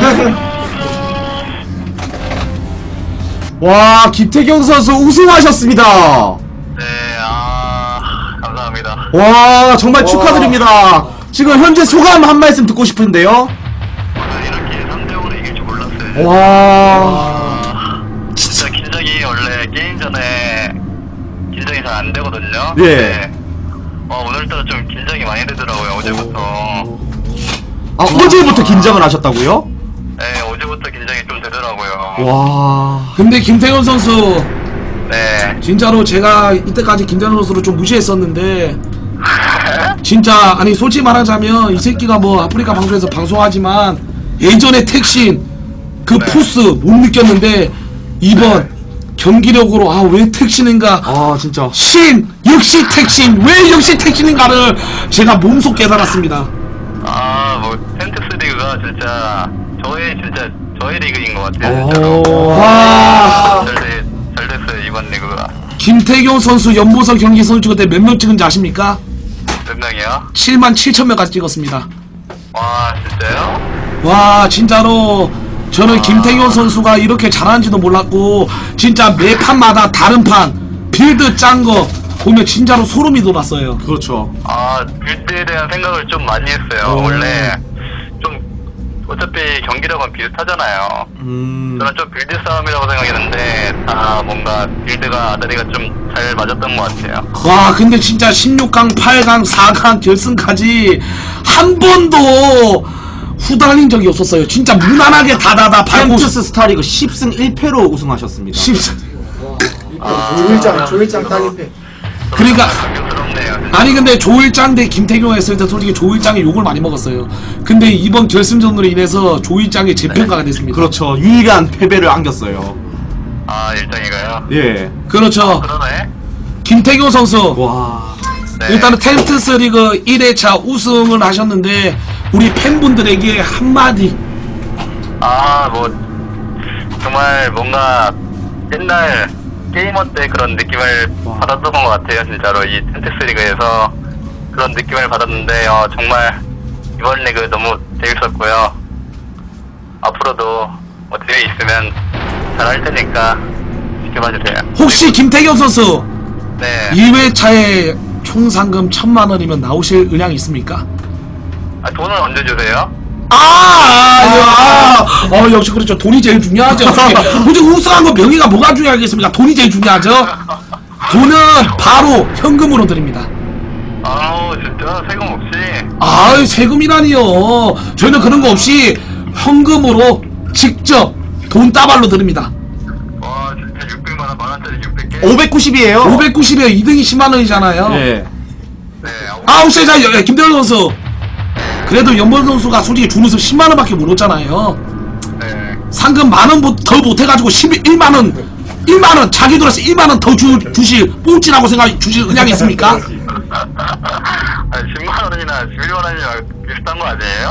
와, 김태경 선수 우승하셨습니다. 네, 감사합니다. 와, 정말 축하드립니다. 지금 현재 소감 한 말씀 듣고 싶은데요. 오늘 이렇게 3대5로 이길 줄 몰랐어요. 와. 진짜 긴장이 원래 게임 전에 긴장이 잘 안 되거든요. 예. 네. 오늘따라 좀 긴장이 많이 되더라고요, 어제부터. 어제부터 긴장을 하셨다고요? 네, 어제부터 긴장이 좀 되더라고요. 와. 근데 김태경 선수 네. 진짜로 제가 이때까지 김태경 선수를 좀 무시했었는데 진짜 아니 솔직히 말하자면 이 새끼가 뭐 아프리카 방송에서 방송하지만 예전에 택신 그 포스 못 느꼈는데 이번 경기력으로 왜 택신인가 진짜. 역시 택신 왜 역시 택신인가를 제가 몸소 깨달았습니다. 펜트스 리그가 진짜 저의 리그인 것 같아요, 진짜로. 와. 잘 됐어요, 이번 리그가. 김태경 선수 연보성 경기 선수 그때 몇 명 찍은지 아십니까? 몇 명이요? 77,000명까지 찍었습니다. 와, 진짜요? 와 진짜로 저는 김태경 선수가 이렇게 잘하는지도 몰랐고 진짜 매 판마다 다른 판 빌드 짠 거 보면 진짜로 소름이 돋았어요. 그렇죠. 빌드에 대한 생각을 좀 많이 했어요. 원래 좀 어차피 경기력은 비슷하잖아요. 저는 좀 빌드 싸움이라고 생각했는데 뭔가 빌드가 아다리가 좀 잘 맞았던 것 같아요. 와 근데 진짜 16강, 8강, 4강 결승까지 한 번도 후달린 적이 없었어요. 진짜 무난하게 다다다 밟고 챔피언스 스타리그 10승 1패로 우승하셨습니다. 10승 조일장 딱인데. 그러니까 존경스러운 없네요. 진짜. 아니 근데 조일장 대 김태경 했을 때 솔직히 조일장이 욕을 많이 먹었어요. 근데 이번 결승전으로 인해서 조일장이 재평가가 됐습니다. 그렇죠. 유일한 패배를 안겼어요. 아, 일정이가요? 예. 그렇죠. 그러네. 김태경 선수 와. 네. 일단은 텍스트스 리그 1회차 우승을 하셨는데 우리 팬분들에게 한마디. 아, 뭐 정말 뭔가 옛날 게이머 때 그런 느낌을 받았던 것 같아요. 진짜로 이 텐텍스 리그에서 그런 느낌을 받았는데 정말 이번 리그 너무 재밌었고요. 앞으로도 뭐 기회 있으면 잘 할 테니까 지켜봐주세요. 혹시 김태경 선수 네. 2회차에 총 상금 1,000만 원이면 나오실 의향이 있습니까? 아, 돈은 언제 주세요? 역시 그렇죠. 돈이 제일 중요하죠. 굳이 우승한 거 명예가 뭐가 중요하겠습니까? 돈이 제일 중요하죠. 돈은 바로 현금으로 드립니다. 아우, 진짜 세금 없이. 아이, 세금이라니요. 저희는 그런 거 없이 현금으로 직접 돈 따발로 드립니다. 와, 진짜 600만 원, 만원짜리 600개. 590이에요. 590에 2등이 10만 원이잖아요. 예. 네. 혹시 자 김대현 선수. 그래도 연본 선수가 솔직히 준우승 10만 원밖에 못 얻잖아요. 네. 상금 만 원 더 못해가지고 1만 원 자기 돈에서 1만 원 더 주실 뽕찌라고 주실 의향이 있습니까? 아, 10만 원이나 11만 원이나 비슷한 거 아니에요?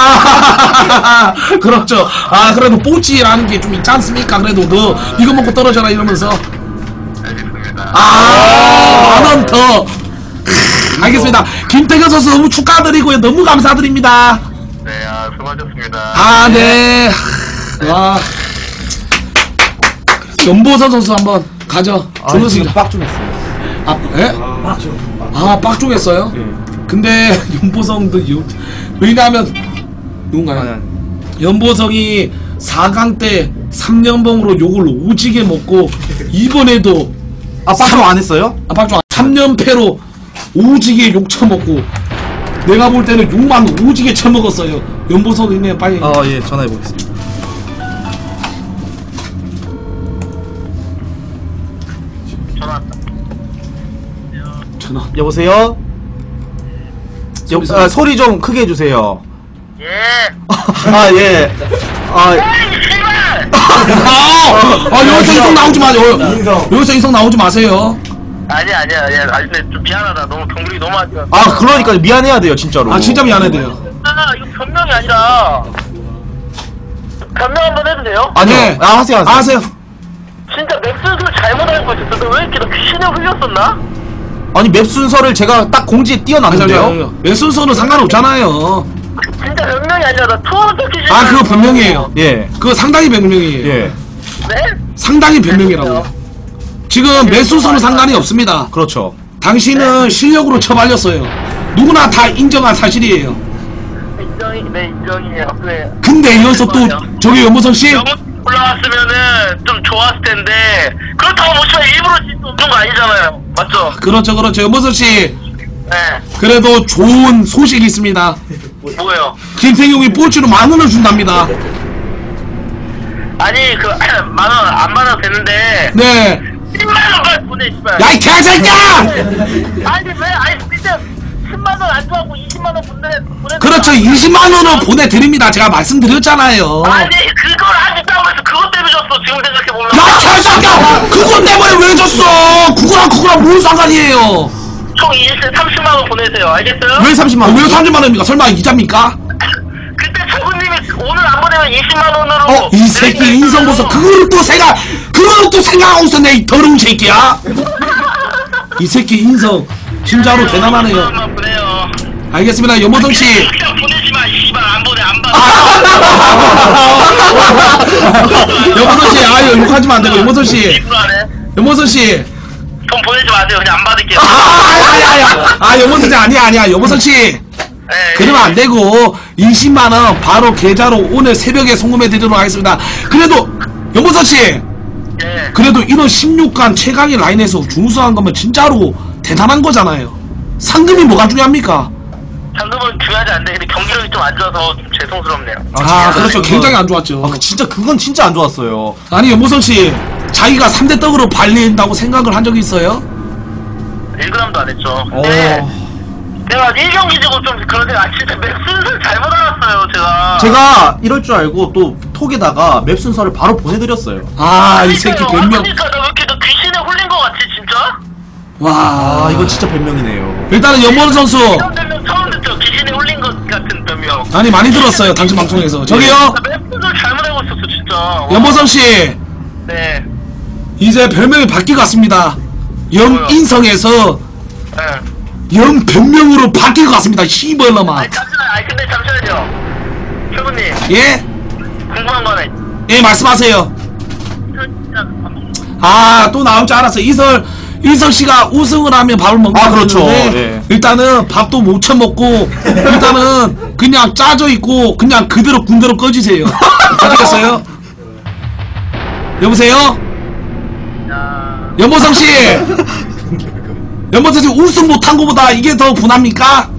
그렇죠. 그래도 뽕찌라는 게 좀 있지 않습니까? 그래도 너 이거 먹고 떨어져라 이러면서 알겠습니다. 만 원 더. 알겠습니다. 김태경 선수 너무 축하드리고요. 너무 감사드립니다. 네, 수고하셨습니다. 네. 와. 연보선 선수 한번 가죠. 준우승. 빡종했어요. 예? 빡종 했어요? 예. 근데 연보성도 왜냐하면 누군가요? 연보성이 4강 때 3연봉으로 욕을 오지게 먹고 이번에도 빡종 안 했어요? 빡종 3연패로 오지게 욕 처먹고 내가 볼 때는 욕만 오지게 처먹었어요. 연보성 있네요. 빨리. 예, 전화해 보겠습니다. 전화. 여보세요? 소리 좀 크게 해주세요. 예. 예. 여기서 인성 나오지 마세요. 여기서 인성 나오지 마세요. 아니야. 근데 좀 미안하다. 너무 경력이 너무 안 좋아. 그러니까 미안해야 돼요, 진짜로. 진짜 미안해요. 이거 변명이 아니라. 변명 한번 해도 돼요? 네. 하세요. 하세요. 진짜 맵 순서를 잘못 알고 있었어. 너 왜 이렇게 너 신을 흘렸었나? 아니, 맵 순서를 제가 딱 공지에 띄워놨는데요. 매 순서는 상관없잖아요. 진짜 변명이 아니라 나 투어 퀴즈. 그거 변명이에요. 예. 그거 상당히 변명이에요. 예. 네? 상당히 변명이라고요. 지금 매 순서는 상관이 없습니다. 그렇죠. 당신은 실력으로 처발렸어요. 누구나 다 인정한 사실이에요. 인정이에요. 그래. 근데 이어서 또 저기 연보성 씨 영어 올라왔으면은 좀 좋았을 텐데 그렇다고 뭐 일부러 질수 없는 거 아니잖아요. 맞죠? 그렇죠. 연보성 씨 네. 그래도 좋은 소식이 있습니다. 뭐예요? 김태경이 볼치로 10,000원을 준답니다. 아니 그 10,000원 안 받아도 되는데 네. 10만원 빨리 보내 씨발. 야 이 개새끼야! 아니 왜 진짜 10만원 안 좋아하고 20만원 보내. 그렇죠. 20만원을 보내드립니다. 제가 말씀드렸잖아요. 아니 그걸 아직다고 해서 그것 때문에 줬어. 지금 생각해보면. 야 개새끼야! 그것 때문에 왜 줬어? 그거랑 뭔 상관이에요? 총 30만원 보내세요. 알겠어요? 왜 30만 원? 왜 30만원입니까? 설마 이자입니까? 그때 저분님이 오늘 안 보내면 20만원으로. 이 새끼 인성 보소. 그거를 또 생각하고 있었네. 이 더러운 새끼야. 이 새끼 인성 진짜로 대단하네요. 20만원만 보내요. 알겠습니다. 연보성 씨. 그냥 보내지 마. 씨발 안 보내 안 받아. 연보성 씨, 욕하지면 안 되고 연보성 씨. 일부러 안 해. 연보성 씨. 돈 보내지 마세요. 그냥 안 받을게요. 연보성 씨 아니야. 연보성 씨. 네, 그러면 안 되고 20만원 바로 계좌로 오늘 새벽에 송금해 드리도록 하겠습니다. 그래도 연보성 씨. 네. 그래도 이런 16강 최강의 라인에서 준우승한 거면 진짜로 대단한 거잖아요. 상금이 뭐가 중요합니까? 상금은 중요하지 않는데 근데 경기력이 좀 안 좋아서 좀 죄송스럽네요. 그렇죠. 굉장히 안 좋았죠. 그건 진짜 안 좋았어요. 아니 연보성 씨 자기가 3대 떡으로 발린다고 생각을 한 적이 있어요? 1g도 안 했죠. 근데 내가 1경기 지고 좀 그런 생각, 진짜 맵 순서를 잘못 알았어요, 제가 이럴 줄 알고 또 톡에다가 맵 순서를 바로 보내드렸어요. 아, 이 새끼 변명. 그러니까 나 왜 이렇게 너 귀신에 홀린 거 같지, 진짜? 와, 이건 진짜 변명이네요. 일단은 연보는 선수. 이런 변명 처음 듣죠? 귀신에 홀린 것 같은 변명. 아니, 많이 들었어요, 당신 방송에서. 저기요, 맵 순서를 잘못 알고 있었어, 진짜. 와. 연보성 씨. 네. 이제 별명이 바뀔 것 같습니다. 영인성에서 네. 영변명으로 바뀔 것 같습니다. 시벌러마. 근데 잠시만요. 최군님, 예? 궁금한 거는. 예, 말씀하세요. 진짜 감독님. 아, 또 나올 줄 알았어요. 이성 씨가 우승을 하면 밥을 먹는 아, 그렇죠. 건데 예. 일단은 밥도 못 처먹고 일단은 그냥 짜져 있고 그냥 그대로 군대로 꺼지세요. 아시겠어요? 여보세요? 연보성 씨. 연보성 씨 우승 못한 거보다 이게 더 분합니까?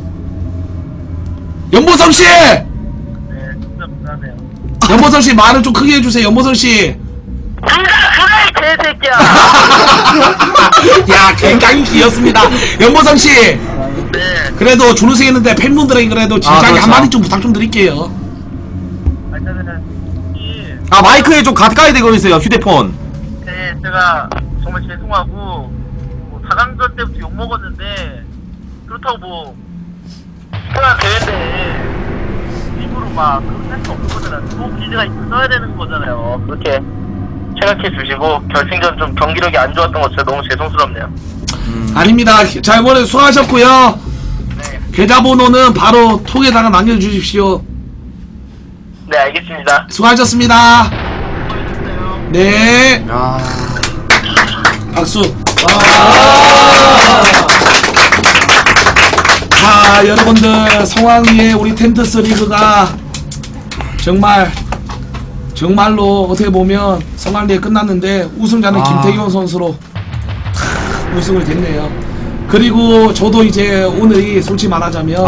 연보성 씨. 네, 진짜 불안해요. 연보성 씨 말을 좀 크게 해주세요. 연보성 씨. 그래, 개새끼야. 야, 굉장히 귀엽습니다. 연보성 씨. 네. 그래도 준우승 했는데 팬분들에게 그래도 진작에 그렇죠. 한마디 좀 부탁 좀 드릴게요. 일단은 마이크에 좀 가까이 대고 있어요, 휴대폰. 네, 제가 정말 죄송하고 뭐 4강전 때부터 욕 먹었는데 그렇다고 뭐 이거나 대회인데 일부러 막 그렇게 할 수 없는 거잖아요. 좋은 기회가 있어야 되는 거잖아요. 그렇게 생각해 주시고 결승전 좀 경기력이 안 좋았던 거 진짜 너무 죄송스럽네요. 아닙니다. 자, 이번에 수고하셨고요. 네, 계좌번호는 바로 톡에다가 남겨주십시오. 네 알겠습니다. 수고하셨습니다. 수고하셨어요. 네. 야. 박수. 자, 여러분들 성황리에 우리 텐트스 리그가 정말로 어떻게 보면 성황리에 끝났는데 우승자는 김태경 선수로 우승을 됐네요. 그리고 저도 이제 오늘이 솔직히 말하자면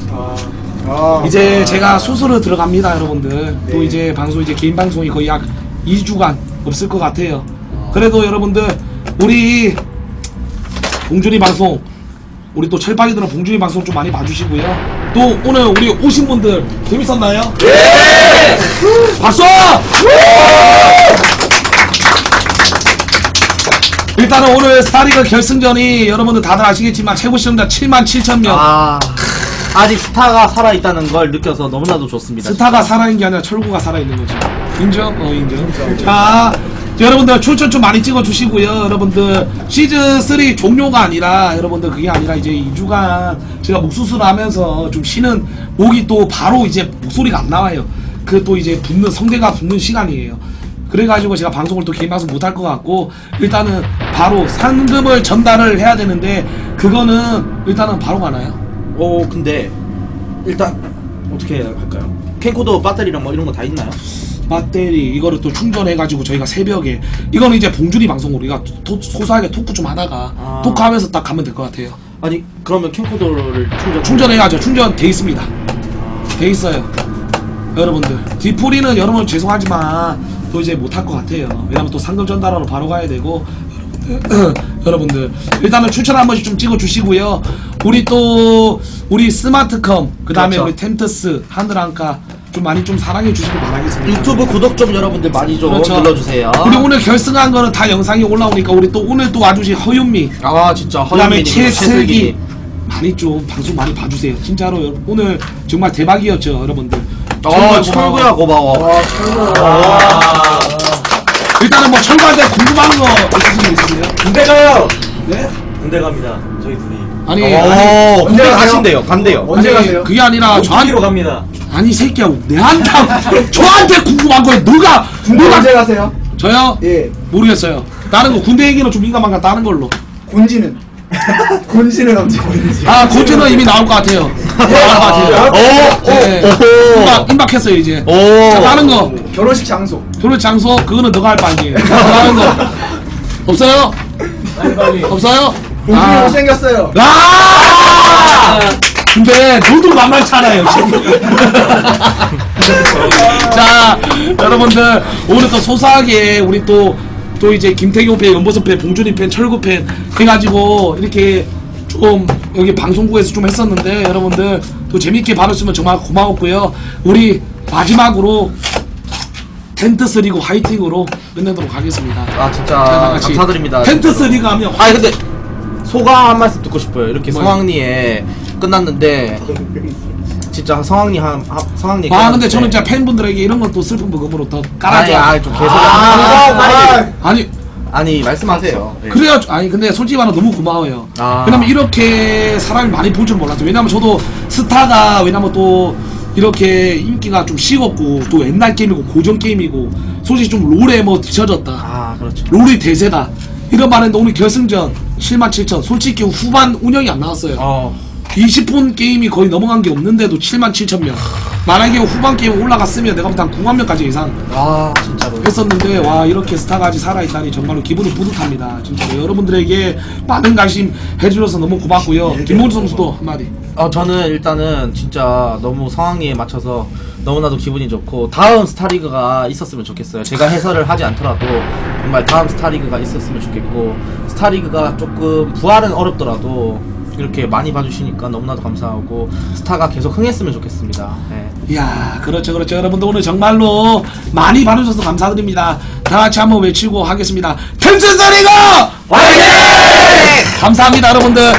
이제 제가 수술을 들어갑니다, 여러분들. 또 이제 방송 이제 개인 방송이 거의 약 2주간 없을 것 같아요. 그래도 여러분들 우리 봉준이 방송 우리 또 철박이들은 봉준이 방송 좀 많이 봐주시고요. 또 오늘 우리 오신 분들 재밌었나요? 네! 박수! 일단은 오늘 스타리그 결승전이 여러분들 다들 아시겠지만 최고 시청자 77,000명. 아직 스타가 살아있다는 걸 느껴서 너무나도 좋습니다. 스타가 살아있는 게 아니라 철구가 살아있는 거지. 인정? 인정. 자, 여러분들 출전 좀 많이 찍어주시고요. 여러분들 시즌3 종료가 아니라 여러분들 그게 아니라 이제 2주간 제가 목수술을 하면서 좀 쉬는 목이 또 바로 이제 목소리가 안 나와요. 그 또 이제 성대가 붙는 시간이에요. 그래가지고 제가 방송을 또 개인 방송 못할 것 같고 일단은 바로 상금을 전달을 해야 되는데 그거는 일단은 바로 가나요? 근데 일단 어떻게 할까요? 캠코더 배터리랑 뭐 이런 거 다 있나요? 배터리 이거를 또 충전해가지고 저희가 새벽에 이거는 이제 봉준이 방송 우리가 소소하게 토크 좀 하다가 토크하면서 딱 가면 될 것 같아요. 아니 그러면 캠코더를 충전해가지고 충전돼 있습니다. 돼 있어요. 여러분들 디프리는 여러분 죄송하지만 또 이제 못할 것 같아요. 왜냐면 또 상금 전달하러 바로 가야 되고 여러분들 일단은 추천 한 번씩 좀 찍어주시고요. 우리 스마트컴 그 다음에 그렇죠. 우리 텐트스 하늘안카 좀 많이 좀 사랑해 주시길 바라겠습니다. 유튜브 구독 좀 여러분들 많이 좀 그렇죠. 눌러주세요. 우리 오늘 결승한 거는 다 영상이 올라오니까 우리 또 오늘 또 와주신 허윤미 진짜 그 다음에 허윤미님, 최슬기 많이 좀 방송 많이 봐주세요. 진짜로 오늘 정말 대박이었죠, 여러분들. 철구야 고마워. 일단은 뭐 철구한테 궁금한 거 있으신 거 있으세요? 군대 가요. 네? 군대 갑니다. 저희 둘이. 아니 언제 가세요? 가신대요? 간대요. 언제 아니, 가세요? 그게 아니라 저한테로 갑니다. 아니 새끼야 내한테 저한테 궁금한 거야. 군대 언제 가세요? 저요? 예. 모르겠어요. 다른 거 군대 얘기는 좀 민감한가 다른 걸로. 군지는 군지는 언제 군지? 고지는 이미 나올 것 같아요. 나올 것 같아요. 임박했어요 이제. 자, 다른 거 결혼식 장소. 결혼 장소 그거는 너가 할 거 아니에요. 다른 거 없어요? 없어요? 군지 못생겼어요. 근데 너도 만만치 않아요. 자, 여러분들 오늘 또 소소하게 우리 또 또 이제 김태경 팬, 연보선 팬, 봉준이 팬, 철구 팬 해가지고 이렇게 좀 여기 방송국에서 좀 했었는데 여러분들 또 재밌게 봐줬으면 정말 고마웠고요. 우리 마지막으로 텐트스 리그 화이팅으로 끝내도록 하겠습니다. 아 진짜 다 같이 감사드립니다. 텐트스 리그 하면 아니 근데 소감 한 말씀 듣고 싶어요. 이렇게 뭐요? 성황리에 끝났는데 진짜 성황리 성황리. 아 근데 저는 진짜 팬분들에게 이런 건 또 슬픈 부금으로 더 깔아줘요. 좀 계속 아니 말씀하세요. 네. 그래요. 아니 근데 솔직히 말하면 너무 고마워요. 아. 왜냐면 이렇게 사람이 많이 볼 줄 몰랐어요. 왜냐면 저도 스타가 왜냐면 또 이렇게 인기가 좀 식었고 또 옛날 게임이고 고전 게임이고 솔직히 좀 롤에 뭐 뒤쳐졌다. 아 그렇죠. 롤이 대세다. 이런 말했는데 오늘 결승전 77,000 솔직히 후반 운영이 안 나왔어요. 20분 게임이 거의 넘어간 게 없는데도 77,000명. 만약에 후반 게임 올라갔으면 내가 볼때 한 9만 명까지 예상 아 진짜로. 했었는데 와 이렇게 스타까지 살아있다니 정말로 기분이 뿌듯합니다. 진짜로 여러분들에게 많은 관심 해주셔서 너무 고맙고요. 김문주 선수도 한마디. 저는 일단은 진짜 너무 성황리에 맞춰서 너무나도 기분이 좋고 다음 스타리그가 있었으면 좋겠어요. 제가 해설을 하지 않더라도 정말 다음 스타리그가 있었으면 좋겠고 스타리그가 조금 부활은 어렵더라도 이렇게 많이 봐주시니까 너무나도 감사하고 스타가 계속 흥했으면 좋겠습니다. 네. 이야 그렇죠 여러분들 오늘 정말로 많이 봐주셔서 감사드립니다. 다같이 한번 외치고 하겠습니다. 텐트스 리그 화이팅! 감사합니다 여러분들.